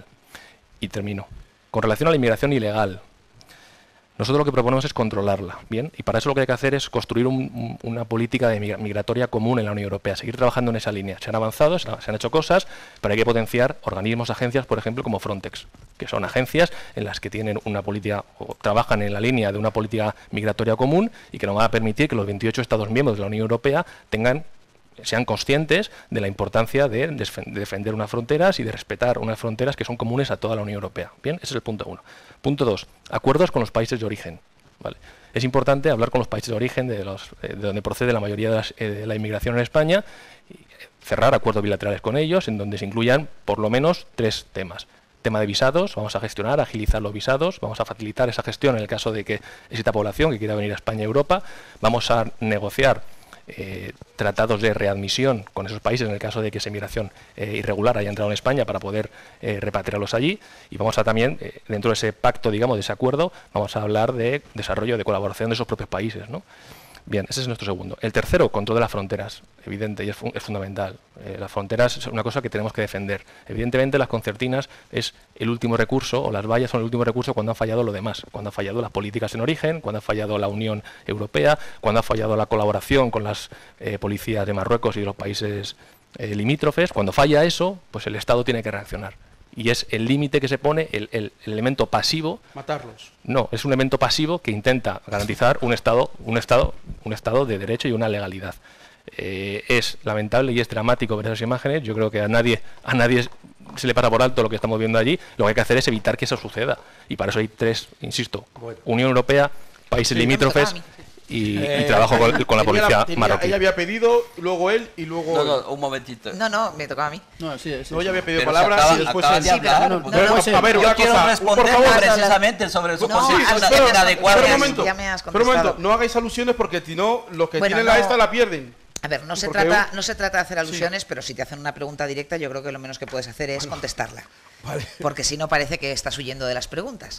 Y termino. Con relación a la inmigración ilegal, nosotros lo que proponemos es controlarla, ¿bien? Y para eso lo que hay que hacer es construir un- un- una política de migra- migratoria común en la Unión Europea, seguir trabajando en esa línea. Se han avanzado, se han, se han hecho cosas, pero hay que potenciar organismos, agencias, por ejemplo, como Frontex, que son agencias en las que tienen una política o trabajan en la línea de una política migratoria común y que nos van a permitir que los veintiocho Estados miembros de la Unión Europea tengan sean conscientes de la importancia de, desfe- de defender unas fronteras y de respetar unas fronteras que son comunes a toda la Unión Europea. Bien, ese es el punto uno. Punto dos, acuerdos con los países de origen. ¿vale? Es importante hablar con los países de origen, de, los, eh, de donde procede la mayoría de, las, eh, de la inmigración en España, y cerrar acuerdos bilaterales con ellos, en donde se incluyan por lo menos tres temas. Tema de visados, vamos a gestionar, agilizar los visados, vamos a facilitar esa gestión en el caso de que exista población que quiera venir a España y Europa, vamos a negociar Eh, tratados de readmisión con esos países en el caso de que esa inmigración eh, irregular haya entrado en España para poder eh, repatriarlos allí, y vamos a también, eh, dentro de ese pacto, digamos, de ese acuerdo, vamos a hablar de desarrollo, de colaboración de esos propios países, ¿no? Bien, ese es nuestro segundo. El tercero, control de las fronteras, evidente y es, fu es fundamental. Eh, las fronteras es una cosa que tenemos que defender. Evidentemente las concertinas es el último recurso, o las vallas son el último recurso cuando han fallado lo demás, cuando han fallado las políticas en origen, cuando ha fallado la Unión Europea, cuando ha fallado la colaboración con las eh, policías de Marruecos y de los países eh, limítrofes. Cuando falla eso, pues el Estado tiene que reaccionar. Y es el límite que se pone, el, el, el elemento pasivo. Matarlos. No, es un elemento pasivo que intenta garantizar un estado, un estado, un estado de derecho y una legalidad. Eh, es lamentable y es dramático ver esas imágenes. Yo creo que a nadie, a nadie se le pasa por alto lo que estamos viendo allí. Lo que hay que hacer es evitar que eso suceda. Y para eso hay tres, insisto, bueno. Unión Europea, países sí, limítrofes. Y, eh, y trabajo con, con la policía tenía, marroquí. Ella había pedido, luego él y luego... No, no, un momentito. No, no, me tocaba a mí. No, sí, sí, no, ella había pedido pero palabras acaba, y después... Él. De hablar, no, no, no, no, no, a ver, yo una quiero cosa, responder por favor, precisamente sobre su no, posición ya me has, adecuada. ya, un momento, ya me has pero un momento, contestado. no hagáis alusiones porque si no, los que Bueno, tienen no. la esta la pierden. A ver, no se, Porque trata, yo- no se trata de hacer alusiones, Sí. pero si te hacen una pregunta directa, yo creo que lo menos que puedes hacer es Bueno. contestarla. Vale. Porque si no parece que estás huyendo de las preguntas.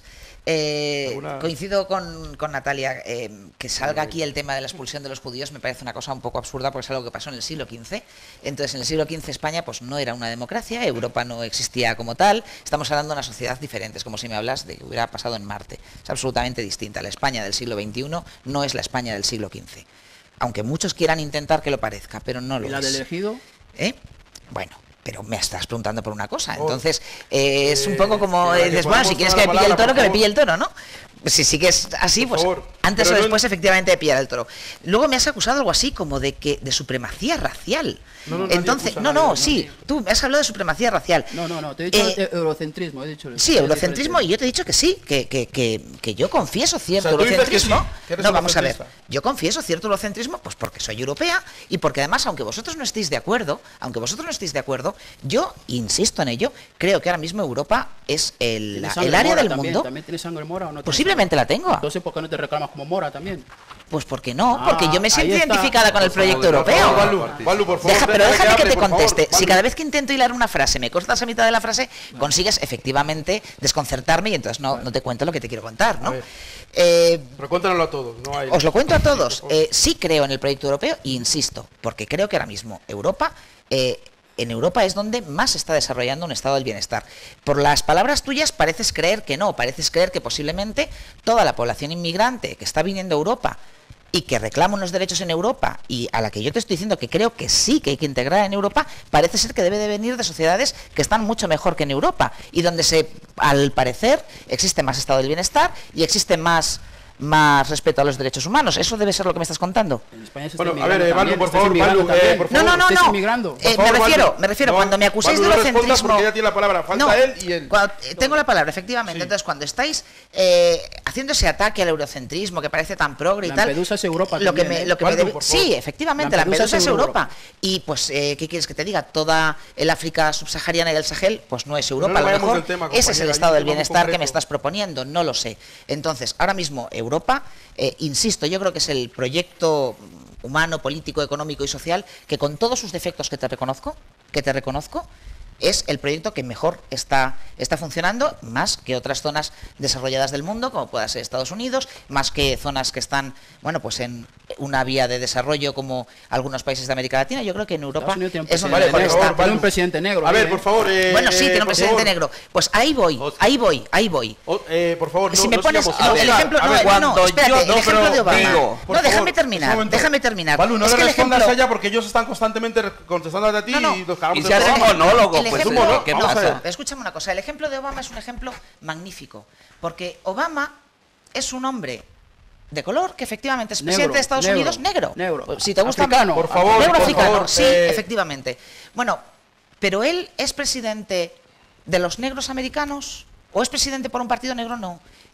Eh, Alguna- Coincido con, con Natalia, eh, que salga aquí el tema de la expulsión de los judíos me parece una cosa un poco absurda porque es algo que pasó en el siglo quince. Entonces, en el siglo quince España pues no era una democracia, Europa no existía como tal, estamos hablando de una sociedad diferente, es como si me hablas de que hubiera pasado en Marte. Es absolutamente distinta. La España del siglo veintiuno no es la España del siglo quince. Aunque muchos quieran intentar que lo parezca, pero no lo ¿Y la es. del elegido? ¿Eh? Bueno, pero me estás preguntando por una cosa. Oh. Entonces, eh, es un Eh, poco como que- eh, que dices, bueno, podamos si quieres tomar que me la pille el palabra, toro, que por me favor. pille el toro, ¿no? Pues si sigues así, Por pues favor. antes Pero o no- después efectivamente de pillar el toro. Luego me has acusado algo así como de que de supremacía racial. No, no, nadie Entonces, acusa a no, nadie, no, no, sí, tú me has hablado de supremacía racial. No, no, no, te he dicho Eh, eh, eurocentrismo, he dicho. Sí, es eurocentrismo, y diferente. yo te he dicho que sí, que, que, que, que yo confieso cierto O sea, tú dices que eurocentrismo. sí, que eres no, vamos a ver, eurocentrista. yo confieso cierto eurocentrismo, pues porque soy europea y porque además, aunque vosotros no estéis de acuerdo, aunque vosotros no estéis de acuerdo, yo insisto en ello, creo que ahora mismo Europa es el, ¿Tienes la- sangre el área mora del también? mundo. ¿También tienes sangre mora o no? tienes Posiblemente la sangre? tengo. Entonces, ¿por qué no te reclamas como mora también? Pues porque no, Ah, porque yo me siento ahí está. identificada con el proyecto Por europeo. favor, Balu, Balu, por favor, Deja, pero déjale déjame que hable, te por favor, conteste. Si Balu. cada vez que intento hilar una frase me cortas a mitad de la frase, consigues efectivamente desconcertarme y entonces no, no te cuento lo que te quiero contar, ¿no? A ver. Eh, Pero cuéntanoslo a todos. No hay... os lo cuento a todos. Eh, sí creo en el proyecto europeo e insisto, porque creo que ahora mismo Europa, eh, en Europa es donde más se está desarrollando un estado del bienestar. Por las palabras tuyas pareces creer que no, pareces creer que posiblemente toda la población inmigrante que está viniendo a Europa y que reclama unos derechos en Europa y a la que yo te estoy diciendo que creo que sí que hay que integrar en Europa, parece ser que debe de venir de sociedades que están mucho mejor que en Europa y donde se, al parecer, existe más estado del bienestar y existe más, más respeto a los derechos humanos. Eso debe ser lo que me estás contando. En España se Bueno, está a ver, eh, inmigrando Balu, por también, favor, estás Balu, inmigrando eh, también. por No, favor. no, no, ¿Estás no. inmigrando? Eh, Por favor, me refiero, Balu. me refiero, No, cuando me acuséis Balu, de no respondas eurocentrismo... porque ya tiene la palabra. Falta No, él y él. cuando- eh, tengo la palabra, efectivamente. Sí. Entonces, cuando estáis eh, haciendo ese ataque al eurocentrismo que parece tan progre y tal... Lampedusa es Europa lo que también, me, ¿eh? lo que me Baldu, debe- por favor. Sí, efectivamente, Lampedusa Lampedusa es es Europa. Europa. Y, pues, eh, ¿qué quieres que te diga? Toda el África subsahariana y el Sahel, pues no es Europa. No a nos lo vayamos mejor del tema, ese es el compañera, estado hay del un tema muy bienestar que me concreto. estás proponiendo, no lo sé. Entonces, ahora mismo Europa, eh, insisto, yo creo que es el proyecto humano, político, económico y social que con todos sus defectos que te reconozco, que te reconozco, es el proyecto que mejor está, está funcionando, más que otras zonas desarrolladas del mundo, como pueda ser Estados Unidos, más que zonas que están, bueno, pues en una vía de desarrollo como algunos países de América Latina. Yo creo que en Europa Estados Unidos tiene un es donde presidente mejor Vale, por está. favor, Tiene un Balu. presidente negro. A ahí, ver, ¿eh? por favor. eh, Bueno, sí, eh, tiene un por presidente favor. negro. Pues ahí voy, ahí voy, ahí voy. O- eh, por favor, no, si me no pones sigamos. no, A el ver, ejemplo, a no, ver, el- no, cuando espérate, yo- el no, ejemplo pero de Obama. digo, por no, déjame favor, un terminar, momento. déjame terminar. Balu, no es le que el respondas ejemplo, a ella porque ellos están constantemente re- contestando a ti No, no. y nos cagamos Y de se hace todo. un monólogo, el pues, ejemplo, un monólogo. ¿qué no, Vamos a pasa? ver. escúchame una cosa, el ejemplo de Obama es un ejemplo magnífico, porque Obama es un hombre de color que efectivamente es presidente Negro, de Estados negro, Unidos negro. negro. Si te gusta, Africano. Por favor, negro por africano, favor, sí, eh. efectivamente. Bueno, pero él es presidente de los negros americanos o es presidente por un partido negro, no.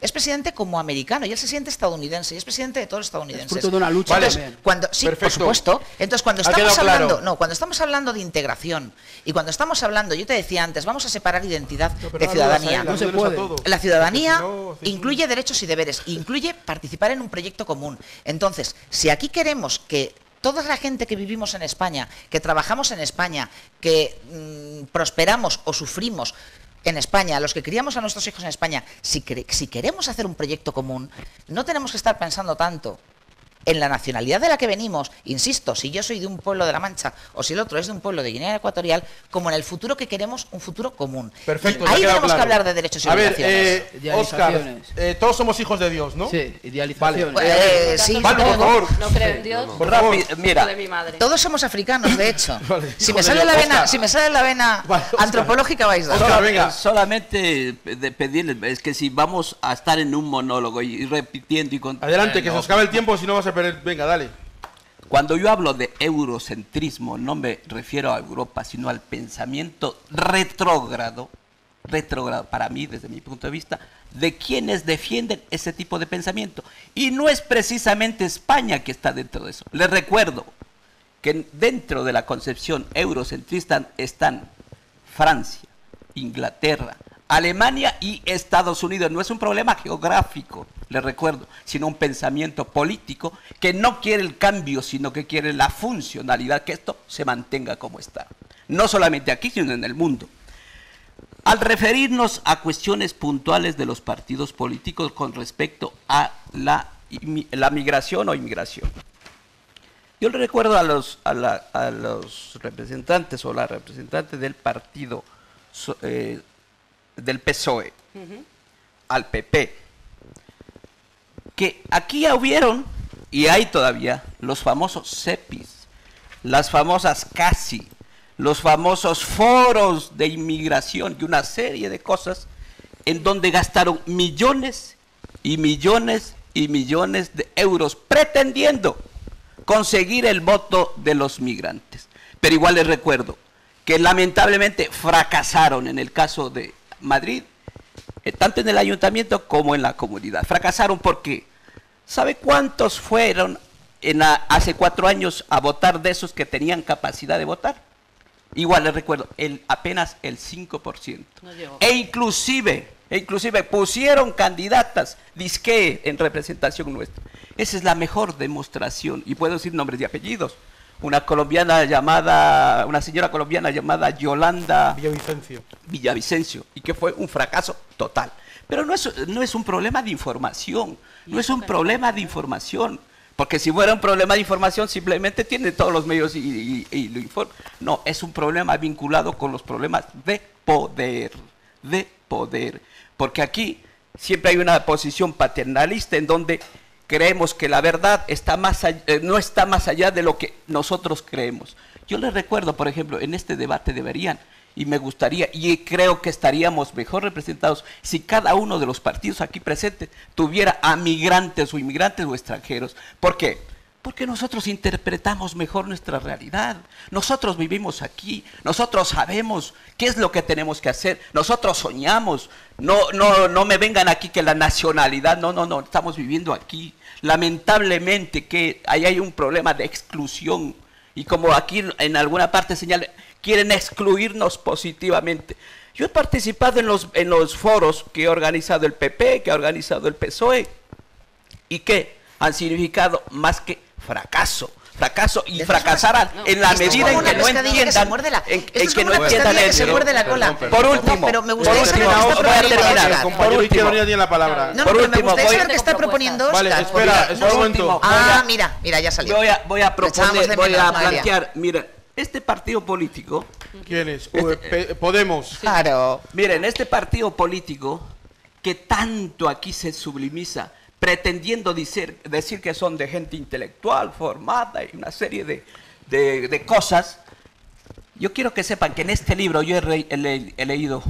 es presidente como americano y él se siente estadounidense y es presidente de todos los estadounidenses. Es fruto de una lucha Entonces, también. cuando, sí, Perfecto. por supuesto. Entonces, cuando Ha estamos quedado hablando, claro. no, cuando estamos hablando de integración y cuando estamos hablando, yo te decía antes, vamos a separar identidad No, pero de no ciudadanía. ayudas a él, ayúdenos a todos. La ciudadanía Porque si no, haces incluye derechos y deberes, incluye participar en un proyecto común. Entonces, si aquí queremos que toda la gente que vivimos en España, que trabajamos en España, que mmm, prosperamos o sufrimos en España, los que criamos a nuestros hijos en España, si, si queremos hacer un proyecto común, no tenemos que estar pensando tanto en la nacionalidad de la que venimos, insisto, si yo soy de un pueblo de La Mancha o si el otro es de un pueblo de Guinea Ecuatorial, como en el futuro que queremos, un futuro común. Perfecto. Y ahí tenemos que hablar de derechos y A ver, obligaciones. eh, Oscar, eh, todos somos hijos de Dios, ¿no? Sí, idealizaciones. Vale, Eh, sí, vale, por favor. No creo en Dios. Por favor. Mira, de mi madre. Todos somos africanos, de hecho. Vale, si, hijo me de sale Dios. la vena, Oscar. si me sale la vena Vale, Oscar. antropológica, vais a dar. Oscar, venga. Solamente de pedirles, es que si vamos a estar en un monólogo y, y repitiendo y con... Adelante, eh, que se no. nos acabe el tiempo, si no vas a perder. Venga, dale. Cuando yo hablo de eurocentrismo, no me refiero a Europa, sino al pensamiento retrógrado, retrógrado para mí, desde mi punto de vista, de quienes defienden ese tipo de pensamiento. Y no es precisamente España que está dentro de eso. Les recuerdo que dentro de la concepción eurocentrista están Francia, Inglaterra, Alemania y Estados Unidos. No es un problema geográfico, les recuerdo, sino un pensamiento político que no quiere el cambio, sino que quiere la funcionalidad, que esto se mantenga como está. No solamente aquí, sino en el mundo. Al referirnos a cuestiones puntuales de los partidos políticos con respecto a la, la migración o inmigración. Yo le recuerdo a los, a, la, a los representantes o la representante del partido eh, del P S O E, uh-huh. al P P, que aquí ya hubieron, y hay todavía, los famosos CEPIs, las famosas CASI, los famosos foros de inmigración y una serie de cosas en donde gastaron millones y millones y millones de euros pretendiendo conseguir el voto de los migrantes. Pero igual les recuerdo que lamentablemente fracasaron en el caso de Madrid, eh, tanto en el ayuntamiento como en la comunidad. Fracasaron porque, ¿sabe cuántos fueron en a, hace cuatro años a votar de esos que tenían capacidad de votar? Igual les recuerdo, el, apenas el cinco por ciento. No e inclusive, e inclusive pusieron candidatas disque en representación nuestra. Esa es la mejor demostración, y puedo decir nombres y apellidos. Una colombiana llamada, una señora colombiana llamada Yolanda Villavicencio. Villavicencio, y que fue un fracaso total. Pero no es, no es un problema de información, no es un problema de información, porque si fuera un problema de información simplemente tiene todos los medios y, y, y lo informa. No, es un problema vinculado con los problemas de poder, de poder, porque aquí siempre hay una posición paternalista en donde creemos que la verdad está más allá, eh, no está más allá de lo que nosotros creemos. Yo les recuerdo, por ejemplo, en este debate deberían, y me gustaría, y creo que estaríamos mejor representados si cada uno de los partidos aquí presentes tuviera a migrantes o inmigrantes o extranjeros. ¿Por qué? Porque nosotros interpretamos mejor nuestra realidad. Nosotros vivimos aquí, nosotros sabemos qué es lo que tenemos que hacer, nosotros soñamos. No, no, no me vengan aquí que la nacionalidad, no, no, no, estamos viviendo aquí. Lamentablemente que ahí hay un problema de exclusión, y como aquí en alguna parte señala, quieren excluirnos positivamente. Yo he participado en los, en los foros que ha organizado el P P, que ha organizado el P S O E, y que han significado más que fracaso. Fracaso y fracasarán no, en la medida en que no entiendan en, en que no entiendan el se muerde la cola. Por último, no, pero me gustaría por saber último, qué está voy a proponiendo terminar. Oscar. Por último, tiene la palabra. No, por no, último, me gustaría voy, saber qué está proponiendo Oscar. Vale, espera, espera un momento. Ah, mira, mira, ya salió. Voy a, voy a proponer, voy a plantear, mira, este partido político. ¿Quién es? Este, Podemos. Claro. Miren, este partido político que tanto aquí se sublimiza, pretendiendo decir, decir que son de gente intelectual, formada y una serie de, de, de cosas. Yo quiero que sepan que en este libro yo he, re, he, le, he leído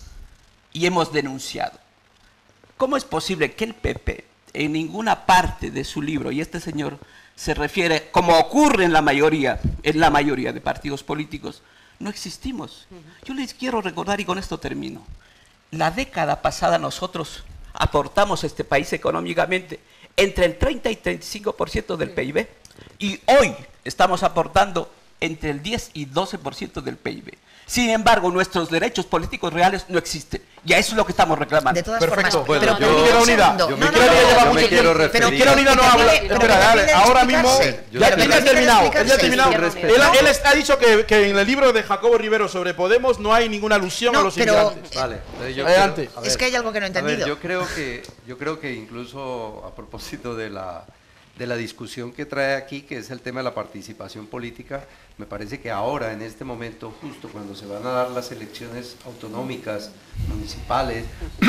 y hemos denunciado. ¿Cómo es posible que el P P en ninguna parte de su libro, y este señor se refiere, como ocurre en la mayoría, en la mayoría de partidos políticos, no existimos? Yo les quiero recordar, y con esto termino, la década pasada nosotros aportamos a este país económicamente entre el treinta y treinta y cinco por ciento del P I B. Y hoy estamos aportando entre el diez y doce por ciento del P I B. Sin embargo, nuestros derechos políticos reales no existen. Y a eso es lo que estamos reclamando. De todas Perfecto. formas, Bueno, pero yo, Izquierda Unida, yo yo me me quiero, quiero, no, no, me quiero referir. pero Izquierda Unida no habla. pero Espera, dale, ahora mismo explicarse. ya, ya ha terminado. Él ya ha terminado. Respeto. Él, él está- ha dicho que, que en el libro de Jacobo Rivero sobre Podemos no hay ninguna alusión No, a los pero- inmigrantes. Vale, entonces yo Adelante. creo- a Es ver, que hay algo que no he a ver, entendido. yo creo que yo creo que incluso a propósito de la de la discusión que trae aquí, que es el tema de la participación política, me parece que ahora, en este momento, justo cuando se van a dar las elecciones autonómicas, municipales,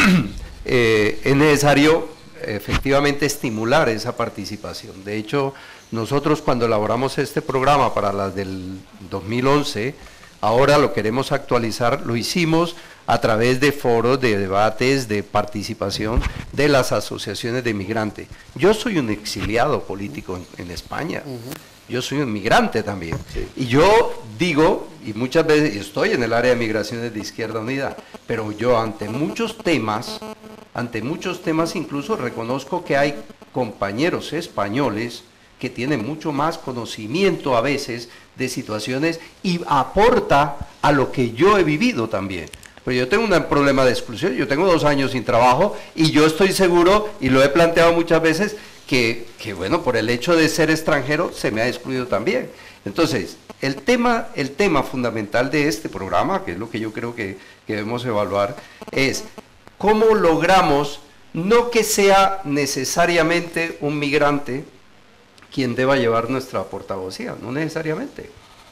eh, es necesario efectivamente estimular esa participación. De hecho, nosotros cuando elaboramos este programa para las del dos mil once, ahora lo queremos actualizar, lo hicimos a través de foros, de debates, de participación de las asociaciones de migrantes. Yo soy un exiliado político en, en España, yo soy un migrante también. Y yo digo, y muchas veces estoy en el área de migraciones de Izquierda Unida, pero yo ante muchos temas, ante muchos temas incluso reconozco que hay compañeros españoles que tienen mucho más conocimiento a veces de situaciones y aporta a lo que yo he vivido también. Pero yo tengo un problema de exclusión, yo tengo dos años sin trabajo y yo estoy seguro, y lo he planteado muchas veces, que, que bueno, por el hecho de ser extranjero se me ha excluido también. Entonces, el tema, el tema fundamental de este programa, que es lo que yo creo que, que debemos evaluar, es cómo logramos no que sea necesariamente un migrante quien deba llevar nuestra portavocía, no necesariamente.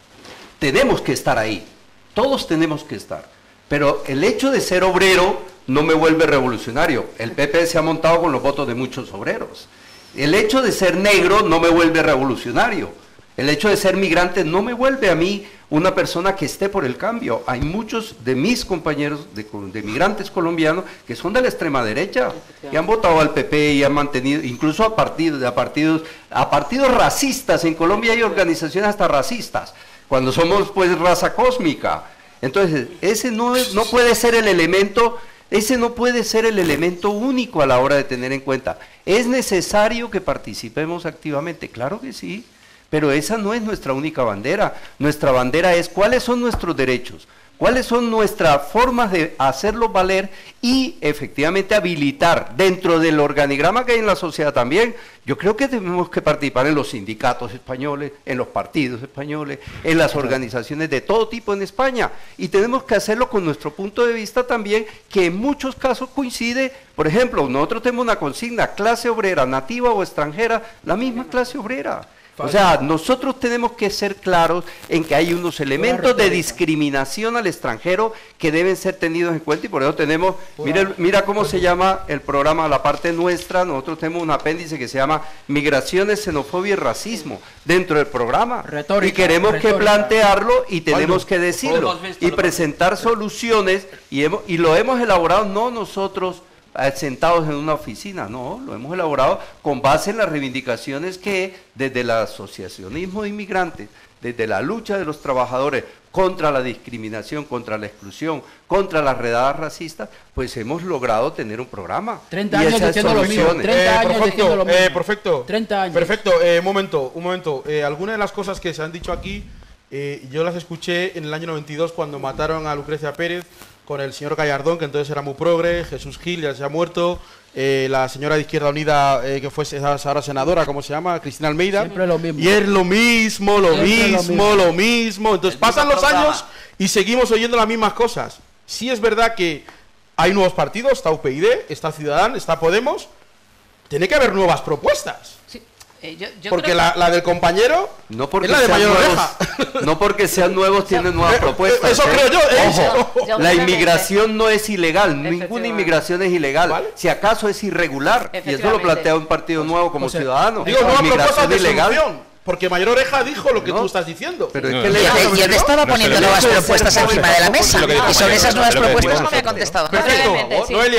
Tenemos que estar ahí, todos tenemos que estar. Pero el hecho de ser obrero no me vuelve revolucionario. El P P se ha montado con los votos de muchos obreros. El hecho de ser negro no me vuelve revolucionario. El hecho de ser migrante no me vuelve a mí una persona que esté por el cambio. Hay muchos de mis compañeros de, de migrantes colombianos que son de la extrema derecha y han votado al P P y han mantenido, incluso a partidos, a partidos, a partidos racistas. En Colombia hay organizaciones hasta racistas, cuando somos pues raza cósmica. Entonces, ese no, es, no puede ser el elemento, ese no puede ser el elemento único a la hora de tener en cuenta. ¿Es necesario que participemos activamente? Claro que sí, pero esa no es nuestra única bandera. Nuestra bandera es cuáles son nuestros derechos, cuáles son nuestras formas de hacerlos valer y efectivamente habilitar dentro del organigrama que hay en la sociedad también. Yo creo que tenemos que participar en los sindicatos españoles, en los partidos españoles, en las organizaciones de todo tipo en España, y tenemos que hacerlo con nuestro punto de vista también, que en muchos casos coincide. Por ejemplo, nosotros tenemos una consigna: clase obrera, nativa o extranjera, la misma clase obrera. O sea, nosotros tenemos que ser claros en que hay unos elementos de discriminación al extranjero que deben ser tenidos en cuenta, y por eso tenemos, mira, mira cómo se llama el programa, la parte nuestra. Nosotros tenemos un apéndice que se llama Migraciones, Xenofobia y Racismo dentro del programa. Retórica, y queremos retórica. que plantearlo y tenemos que decirlo y presentar soluciones, y, hemos, y lo hemos elaborado no nosotros sentados en una oficina, no, lo hemos elaborado con base en las reivindicaciones que desde el asociacionismo de inmigrantes, desde la lucha de los trabajadores contra la discriminación, contra la exclusión, contra las redadas racistas, pues hemos logrado tener un programa. treinta años diciendo lo mismo. treinta Eh, años perfecto, diciendo lo mismo. eh, perfecto. treinta años. Perfecto, eh, un momento, un momento. Eh, algunas de las cosas que se han dicho aquí, eh, yo las escuché en el año noventa y dos cuando mataron a Lucrecia Pérez con el señor Gallardón, que entonces era muy progre, Jesús Gil ya se ha muerto, eh, la señora de Izquierda Unida, eh, que fue ahora senadora, ¿cómo se llama? Cristina Almeida. Siempre lo mismo. Y es lo mismo, lo Siempre lo mismo, mismo. lo mismo. Entonces El pasan mismo los programa. años y seguimos oyendo las mismas cosas. Sí es verdad que hay nuevos partidos, está U P Y D, está Ciudadanos, está Podemos. Tiene que haber nuevas propuestas. Eh, yo, yo Porque creo la, la del compañero no porque es la de sean mayor nuevos, oreja. no porque sean nuevos tienen nuevas Eh, propuestas. eso ¿eh? creo yo, eh, Ojo, yo- yo la obviamente. inmigración no es ilegal, ninguna Efectivamente. inmigración es ilegal. ¿Vale? Si acaso es irregular, y eso lo Efectivamente. plantea un partido nuevo como o sea, Ciudadanos. Digo, nuevas propuestas Inmigración de ilegal. solución. Porque Mayor Oreja dijo lo que No, tú estás diciendo. Pero es No, que no, le- Yo te, yo te estaba poniendo nuevas propuestas encima de la mesa, lo que dijo y sobre Mario, esas nuevas lo que propuestas decimos no me ha nosotros. contestado. Perfecto, Brevemente, sí. Noelia.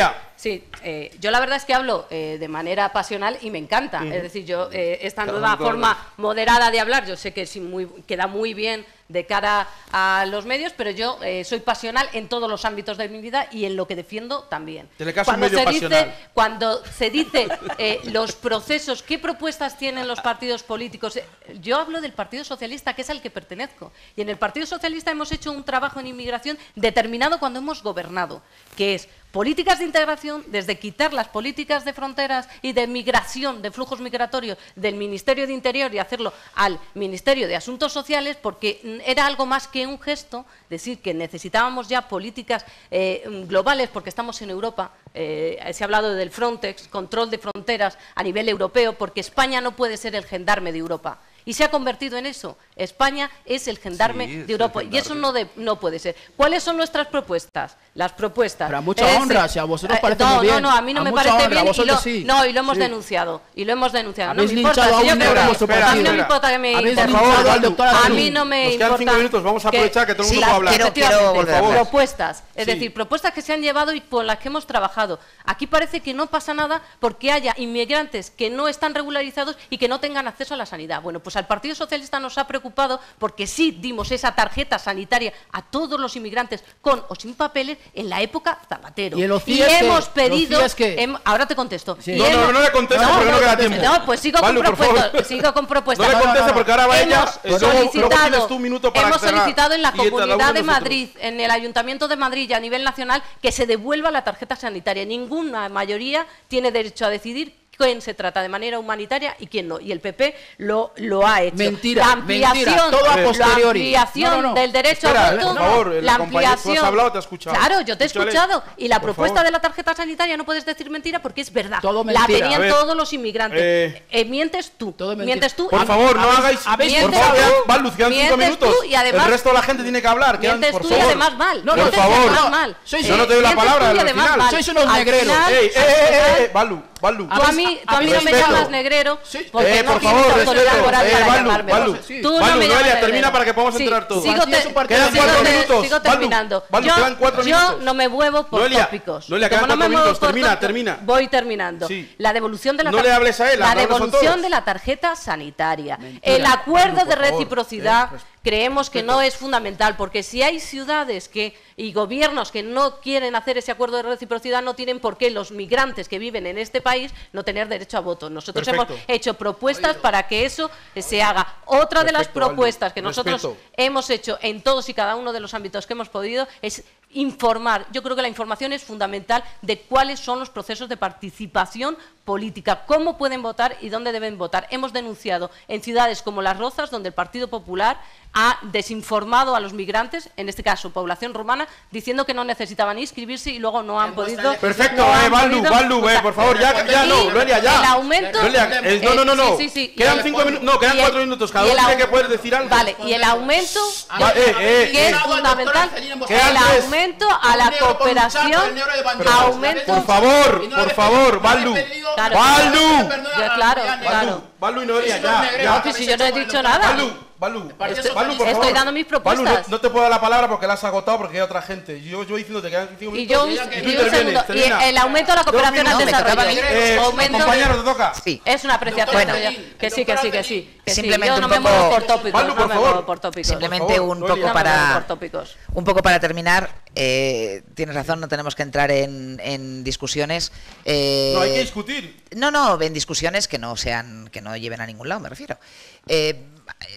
Sí, eh, yo la verdad es que hablo eh, de manera pasional y me encanta. Uh-huh. Es decir, yo eh, esta Cada nueva forma moderada de hablar, yo sé que sí, muy, queda muy bien de cara a los medios, pero yo eh, soy pasional en todos los ámbitos de mi vida y en lo que defiendo también. Cuando se, dice, cuando se dice eh, los procesos, ¿qué propuestas tienen los partidos políticos? Yo hablo del Partido Socialista, que es al que pertenezco, y en el Partido Socialista hemos hecho un trabajo en inmigración determinado cuando hemos gobernado, que es políticas de integración, desde quitar las políticas de fronteras y de migración, de flujos migratorios del Ministerio de Interior y hacerlo al Ministerio de Asuntos Sociales, porque era algo más que un gesto, decir que necesitábamos ya políticas eh, globales, porque estamos en Europa, eh, se ha hablado del Frontex, control de fronteras a nivel europeo, porque España no puede ser el gendarme de Europa. Y se ha convertido en eso. España es el gendarme sí, de Europa. Gendarme. Y eso no, de, no puede ser. ¿Cuáles son nuestras propuestas? Las propuestas. Pero a mucha es, honra, si a vosotros parece no, muy bien. No, no, a mí no a me parece honra, bien. Y lo, sí. No, y lo hemos sí. denunciado. Y lo hemos denunciado. Habéis no me importa. A, si yo creo que, espera, a mí no me importa que me interrumpan. A mí no me Nos importa. quedan cinco minutos. Vamos a aprovechar que, que todo el mundo sí, puede hablar. Quiero, quiero por favor. Propuestas. Es sí. decir, propuestas que se han llevado y con las que hemos trabajado. Aquí parece que no pasa nada porque haya inmigrantes que no están regularizados y que no tengan acceso a la sanidad. Bueno, pues al Partido Socialista nos ha preocupado porque sí dimos esa tarjeta sanitaria a todos los inmigrantes con o sin papeles en la época Zapatero. Y, y hemos que, pedido... Que... Hem, ahora te contesto. Sí. No, hemos, no, no le contesto no, porque no, no queda tiempo. No, pues sigo, Vale, con, propuestas, sigo con propuestas. No le conteste no, no, porque ahora va ella... Hemos solicitado, luego, luego un minuto para hemos solicitado en la Comunidad de Madrid, en el Ayuntamiento de Madrid y a nivel nacional, que se devuelva la tarjeta sanitaria. Ninguna mayoría tiene derecho a decidir quién se trata de manera humanitaria y quién no. Y el P P lo, lo ha hecho. Mentira, la ampliación, mentira, todo a posteriori. La ampliación no, no, no. del derecho Espera, a voto, por favor, la, la ampliación... ¿Tú has hablado, te has escuchado? Claro, yo te he Escúchale. escuchado. Y la por propuesta favor. de la tarjeta sanitaria no puedes decir mentira porque es verdad. Todo la mentira. tenían todos los inmigrantes. Eh, eh, mientes tú. Todo mientes tú. Por favor, no hagáis... Por favor, van, Luz, quedan cinco minutos. Y además, el resto de la gente tiene que hablar. Mientes por tú favor. y además mal. No, por favor. Yo no te doy la palabra al final. Sois unos negreros. Eh, eh, eh, Balu, Balu. Tú a mí no me llamas negrero. Sí. Eh, por favor, respeto. Eh, Balu, Balu. Tú Balu, no me Noelia, termina para que podamos entrar todos. Sigo quedan cuatro minutos. Sigo terminando. Balu, quedan cuatro yo minutos. no me muevo por Noelia, tópicos. Noelia, quedan cuatro minutos. Termina, termina. Voy terminando. Sí. La devolución de la No le hables a él, la devolución de la tarjeta sanitaria. El acuerdo de reciprocidad creemos que no es fundamental, porque si hay ciudades que y gobiernos que no quieren hacer ese acuerdo de reciprocidad, no tienen por qué los migrantes que viven en este país no tener derecho a voto. Nosotros Perfecto. hemos hecho propuestas para que eso se haga. Otra Perfecto, de las propuestas Aldo. que nosotros Respeto. hemos hecho en todos y cada uno de los ámbitos que hemos podido es informar. Yo creo que la información es fundamental de cuáles son los procesos de participación política, cómo pueden votar y dónde deben votar. Hemos denunciado en ciudades como Las Rozas, donde el Partido Popular ha desinformado a los migrantes, en este caso población rumana, diciendo que no necesitaban inscribirse y luego no han podido... Perfecto, no eh, Baldu, Baldu, eh, por favor, ya, ya no, Noelia, ya. El aumento... Noelia, eh, no, no, no, no, sí, sí, sí. quedan cinco minutos, no, quedan cuatro minutos, cada uno tiene que poder decir algo. Vale, y el aumento, Va, eh, eh, que eh, es fundamental, ¿qué el antes? aumento a la cooperación, aumento... Por favor, por favor, Baldu, Claro, Baldu, yo, claro, claro. Baldu y Noelia, ya, ya. No, si yo no he dicho nada. Baldu, Baldu, Estoy, Baldu, por estoy favor. dando mis propuestas. Baldu, no, no te puedo dar la palabra porque la has agotado porque hay otra gente. Yo, yo diciendo te quedan cinco minutos. Y yo, y, y tú un segundo. Y el aumento de la cooperación al desarrollo. Eh, aumento compañero, te toca. Sí. Es una apreciación. Bueno, que sí, que sí, que sí. Que simplemente sí. Yo no un me poco, muevo por tópicos. Baldu, por no me favor. muevo por tópicos. Simplemente favor, un Noelia. poco No para por tópicos. un poco para terminar. Eh, tienes razón, no tenemos que entrar en, en discusiones. Eh, No, hay que discutir. No, no, en discusiones que no sean, que no lleven a ningún lado, me refiero. Eh,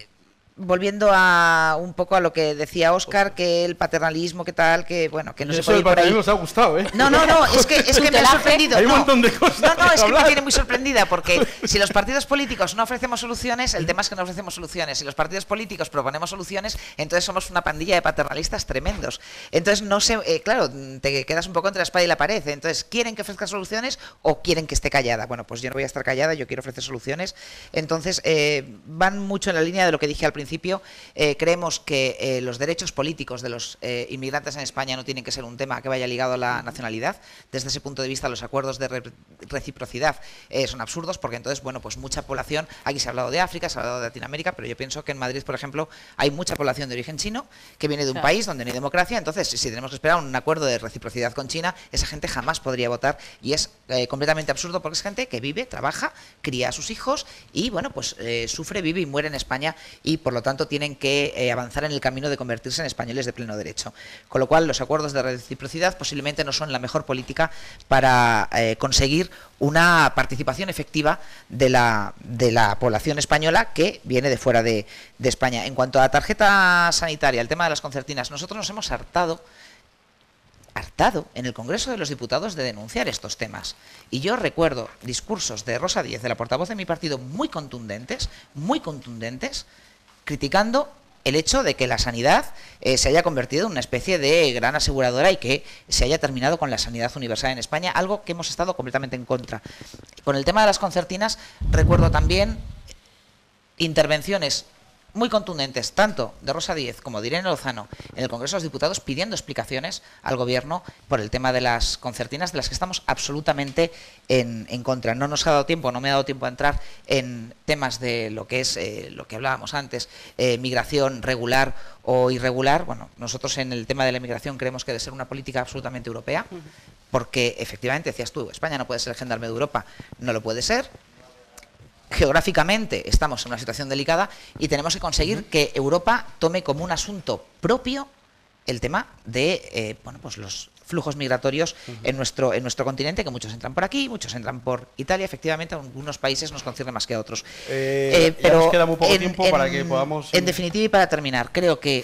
volviendo a un poco a lo que decía Óscar, que el paternalismo, que tal, que bueno, que no Eso se puede ir del por ahí. paternalismo nos ha gustado, ¿eh? No, no, no, es que, es que me ha sorprendido. Hay un no. montón de cosas. No, no, que es que me hablar. tiene muy sorprendida, porque si los partidos políticos no ofrecemos soluciones, el tema es que no ofrecemos soluciones. Si los partidos políticos proponemos soluciones, entonces somos una pandilla de paternalistas tremendos. Entonces, no sé, eh, claro, te quedas un poco entre la espada y la pared. Entonces, ¿quieren que ofrezca soluciones o quieren que esté callada? Bueno, pues yo no voy a estar callada, yo quiero ofrecer soluciones. Entonces, eh, van mucho en la línea de lo que dije al principio. principio, eh, creemos que eh, los derechos políticos de los eh, inmigrantes en España no tienen que ser un tema que vaya ligado a la nacionalidad. Desde ese punto de vista, los acuerdos de re reciprocidad eh, son absurdos, porque entonces, bueno, pues mucha población, aquí se ha hablado de África, se ha hablado de Latinoamérica, pero yo pienso que en Madrid, por ejemplo, hay mucha población de origen chino que viene de un Claro. país donde no hay democracia. Entonces, si tenemos que esperar un acuerdo de reciprocidad con China, esa gente jamás podría votar, y es eh, completamente absurdo, porque es gente que vive, trabaja, cría a sus hijos y, bueno, pues eh, sufre, vive y muere en España, y por lo tanto tienen que eh, avanzar en el camino de convertirse en españoles de pleno derecho. Con lo cual, los acuerdos de reciprocidad posiblemente no son la mejor política para eh, conseguir una participación efectiva de la, de la población española que viene de fuera de, de España. En cuanto a la tarjeta sanitaria, el tema de las concertinas, nosotros nos hemos hartado hartado en el Congreso de los Diputados de denunciar estos temas. Y yo recuerdo discursos de Rosa Díez, de la portavoz de mi partido, muy contundentes, muy contundentes, criticando el hecho de que la sanidad eh, se haya convertido en una especie de gran aseguradora y que se haya terminado con la sanidad universal en España, algo que hemos estado completamente en contra. Con el tema de las concertinas, recuerdo también intervenciones muy contundentes, tanto de Rosa Díez como de Irene Lozano, en el Congreso de los Diputados, pidiendo explicaciones al Gobierno por el tema de las concertinas, de las que estamos absolutamente en, en contra. No nos ha dado tiempo, no me ha dado tiempo a entrar en temas de lo que es eh, lo que hablábamos antes, eh, migración regular o irregular. Bueno, nosotros en el tema de la migración creemos que debe ser una política absolutamente europea, porque efectivamente, decías tú, España no puede ser el gendarme de Europa, no lo puede ser. Geográficamente estamos en una situación delicada y tenemos que conseguir que Europa tome como un asunto propio el tema de eh, bueno, pues los flujos migratorios uh-huh. en nuestro en nuestro continente, que muchos entran por aquí, muchos entran por Italia. Efectivamente, a algunos países nos concierne más que a otros. Eh, eh, ya pero nos queda muy poco en, tiempo en, para que podamos... En definitiva, y para terminar, creo que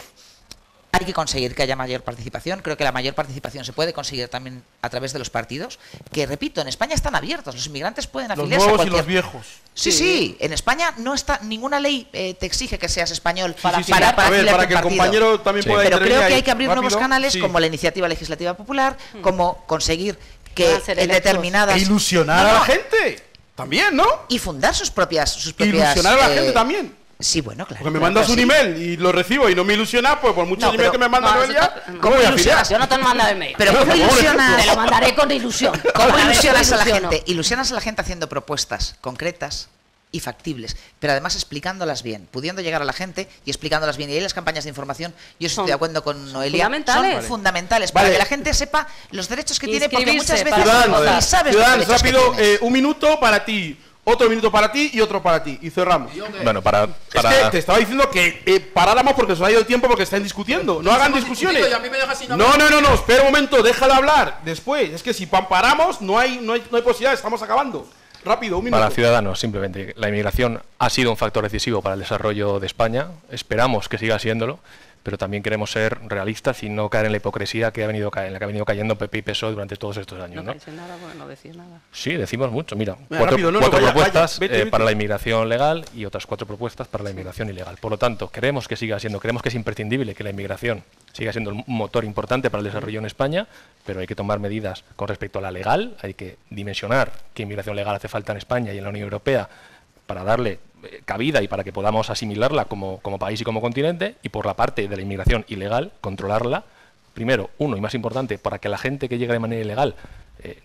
hay que conseguir que haya mayor participación. Creo que la mayor participación se puede conseguir también a través de los partidos, que, repito, en España están abiertos. Los inmigrantes pueden afiliarse los nuevos a cualquier... y los viejos. Sí, sí, en España no está, ninguna ley eh, te exige que seas español para, sí, sí, para, sí. para, a ver, para que el compañero también sí. pueda Pero intervenir creo que ahí hay que abrir rápido. nuevos canales, sí. como la iniciativa legislativa popular, hmm. como conseguir que en determinadas... E ilusionar no, a la gente, también, ¿no? Y fundar sus propias... Sus propias ilusionar a la eh, gente también. Sí, bueno, claro. Porque me claro, mandas un sí. email y lo recibo y no me ilusiona, pues por muchos no, emails que me manda no, Noelia, no, ¿cómo voy a afiliar? Yo no te he mandado email. Pero ¿cómo ilusionas? Te lo mandaré con ilusión. ¿Cómo ilusionas a la gente? Ilusionas a la gente haciendo propuestas concretas y factibles, pero además explicándolas bien, pudiendo llegar a la gente y explicándolas bien. Y ahí las campañas de información, yo estoy de acuerdo con Noelia, fundamentales. son vale. fundamentales vale. para que la gente sepa los derechos que tiene, porque muchas veces Ciudadanos, no sabes los derechos rápido, que tienes. Eh, un minuto para ti, otro minuto para ti y otro para ti. Y cerramos. Bueno, para, para... Es que te estaba diciendo que eh, paráramos porque se os ha ido el tiempo porque están discutiendo. No hagan discusiones. No, no, no, no, espera un momento, déjala hablar. Después, es que si paramos no hay, no hay, no hay posibilidad, estamos acabando. Rápido, un minuto. Para Ciudadanos, simplemente, la inmigración ha sido un factor decisivo para el desarrollo de España. Esperamos que siga siéndolo, pero también queremos ser realistas y no caer en la hipocresía que ha venido en la que ha venido cayendo P P y P S O E durante todos estos años. No, ¿no? no nada, bueno, no decís nada. Sí, decimos mucho. Mira, Mira cuatro, rápido, no, cuatro no, vaya, propuestas vaya, vete, eh, vete. para la inmigración legal y otras cuatro propuestas para la inmigración ilegal. Por lo tanto, queremos que siga siendo, creemos que es imprescindible que la inmigración siga siendo un motor importante para el desarrollo en España, pero hay que tomar medidas con respecto a la legal, hay que dimensionar qué inmigración legal hace falta en España y en la Unión Europea para darle cabida y para que podamos asimilarla como, como país y como continente, y por la parte de la inmigración ilegal, controlarla, primero, uno, y más importante, para que la gente que llega de manera ilegal eh,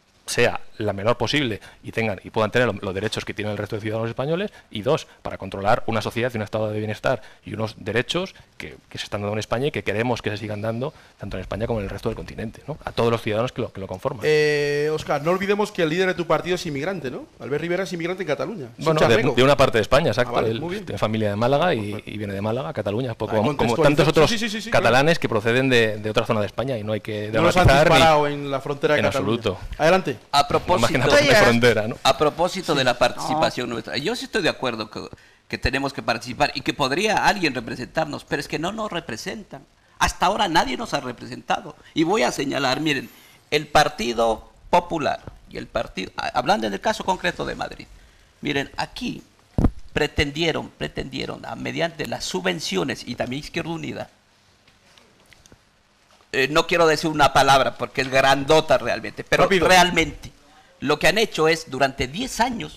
sea la menor posible y tengan y puedan tener los, los derechos que tienen el resto de ciudadanos españoles, y dos, para controlar una sociedad y un estado de bienestar y unos derechos que, que se están dando en España y que queremos que se sigan dando tanto en España como en el resto del continente, ¿no? A todos los ciudadanos que lo, que lo conforman. Eh, Óscar, no olvidemos que el líder de tu partido es inmigrante, ¿no? Albert Rivera es inmigrante en Cataluña. Es Bueno, de, de una parte de España, exacto. Ah, vale, Él tiene familia de Málaga y, y viene de Málaga, Cataluña, pues, Ah, como, como tantos otros sí, sí, sí, sí, catalanes claro. que proceden de, de otra zona de España y no hay que no nos han disparado ni, en la frontera de en Cataluña. absoluto. Adelante. A propósito, no, de frontera, ¿no? a propósito sí. de la participación no. nuestra, yo sí estoy de acuerdo que, que tenemos que participar y que podría alguien representarnos, pero es que no nos representan. Hasta ahora nadie nos ha representado. Y voy a señalar, miren, el Partido Popular y el partido, hablando en el caso concreto de Madrid, miren, aquí pretendieron, pretendieron, a, mediante las subvenciones y también Izquierda Unida, eh, no quiero decir una palabra porque es grandota realmente, pero Rápido. realmente lo que han hecho es, durante diez años,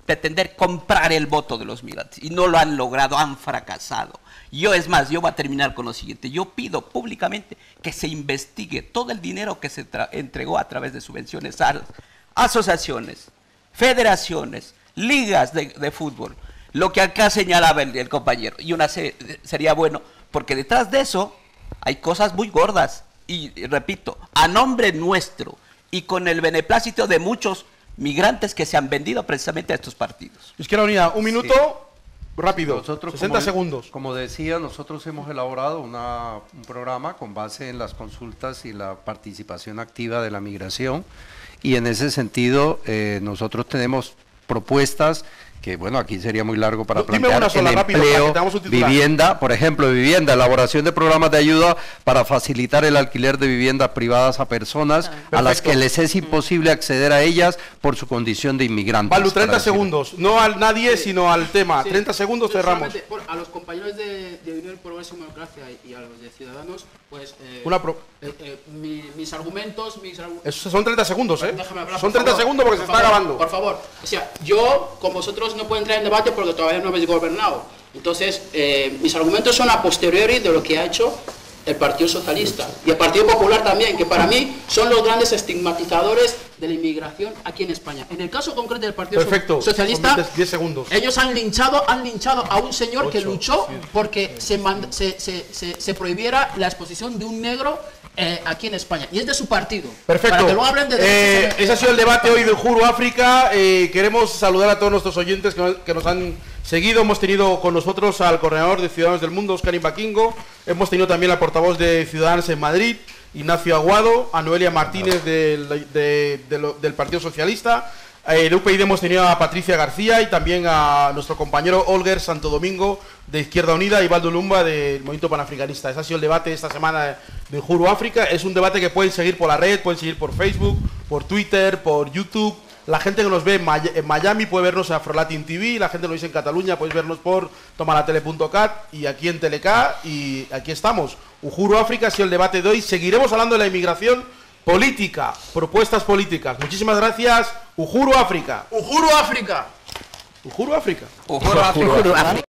pretender comprar el voto de los migrantes y no lo han logrado, han fracasado. Yo, es más, yo voy a terminar con lo siguiente. Yo pido públicamente que se investigue todo el dinero que se entregó a través de subvenciones a asociaciones, federaciones, ligas de, de fútbol, lo que acá señalaba el, el compañero. Y una se, sería bueno, porque detrás de eso hay cosas muy gordas. Y, y repito, a nombre nuestro y con el beneplácito de muchos migrantes que se han vendido precisamente a estos partidos. Izquierda Unida, un minuto... Sí. Rápido, nosotros, sesenta como, segundos. Como decía, nosotros hemos elaborado una, un programa con base en las consultas y la participación activa de la migración, y en ese sentido eh, nosotros tenemos propuestas que, bueno, aquí sería muy largo para plantear una sola, el rápido, empleo, para que vivienda, por ejemplo, vivienda, elaboración de programas de ayuda para facilitar el alquiler de viviendas privadas a personas Perfecto. a las que les es imposible acceder a ellas por su condición de inmigrantes. Valu, treinta segundos, no al nadie, sí. sino al tema. Sí. treinta segundos, sí, cerramos. Bueno, a los compañeros de, de Unión Progreso y Democracia y a los de Ciudadanos, pues eh, una pro... eh, eh, mi, mis argumentos, mis argumentos... Eso son treinta segundos, ¿eh? Déjame hablar, son treinta favor, segundos porque se favor, está grabando. Por favor, o sea, yo con vosotros no puedo entrar en debate porque todavía no habéis gobernado. Entonces, eh, mis argumentos son a posteriori de lo que ha hecho el Partido Socialista y el Partido Popular también, que para mí son los grandes estigmatizadores de la inmigración aquí en España. En el caso concreto del Partido Perfecto. Socialista, diez segundos. Ellos han linchado, han linchado a un señor Ocho, que luchó siete. porque se, se, se, se, se prohibiera la exposición de un negro eh, aquí en España. Y es de su partido. Perfecto. Para que luego hablen de eh, ese ha sido el debate hoy de Uhuru África. Eh, queremos saludar a todos nuestros oyentes que, que nos han seguido. Hemos tenido con nosotros al coordinador de Ciudadanos del Mundo, Óscar Imbaquingo. Hemos tenido también al portavoz de Ciudadanos en Madrid, Ignacio Aguado, a Noelia Martínez del, de, de lo, del Partido Socialista. En eh, U P Y D hemos tenido a Patricia García y también a nuestro compañero Olger Santo Domingo de Izquierda Unida y Baldo Lumba del Movimiento Panafricanista. Ese ha sido el debate esta semana de Uhuru África. Es un debate que pueden seguir por la red, pueden seguir por Facebook, por Twitter, por YouTube. La gente que nos ve en Miami puede vernos en Afrolatin T V, la gente que nos dice en Cataluña puede vernos por tomalatele punto cat y aquí en Teleca, y aquí estamos. Uhuru África ha sido el debate de hoy. Seguiremos hablando de la inmigración política, propuestas políticas. Muchísimas gracias. Uhuru África. Uhuru África. Uhuru África. Uhuru África.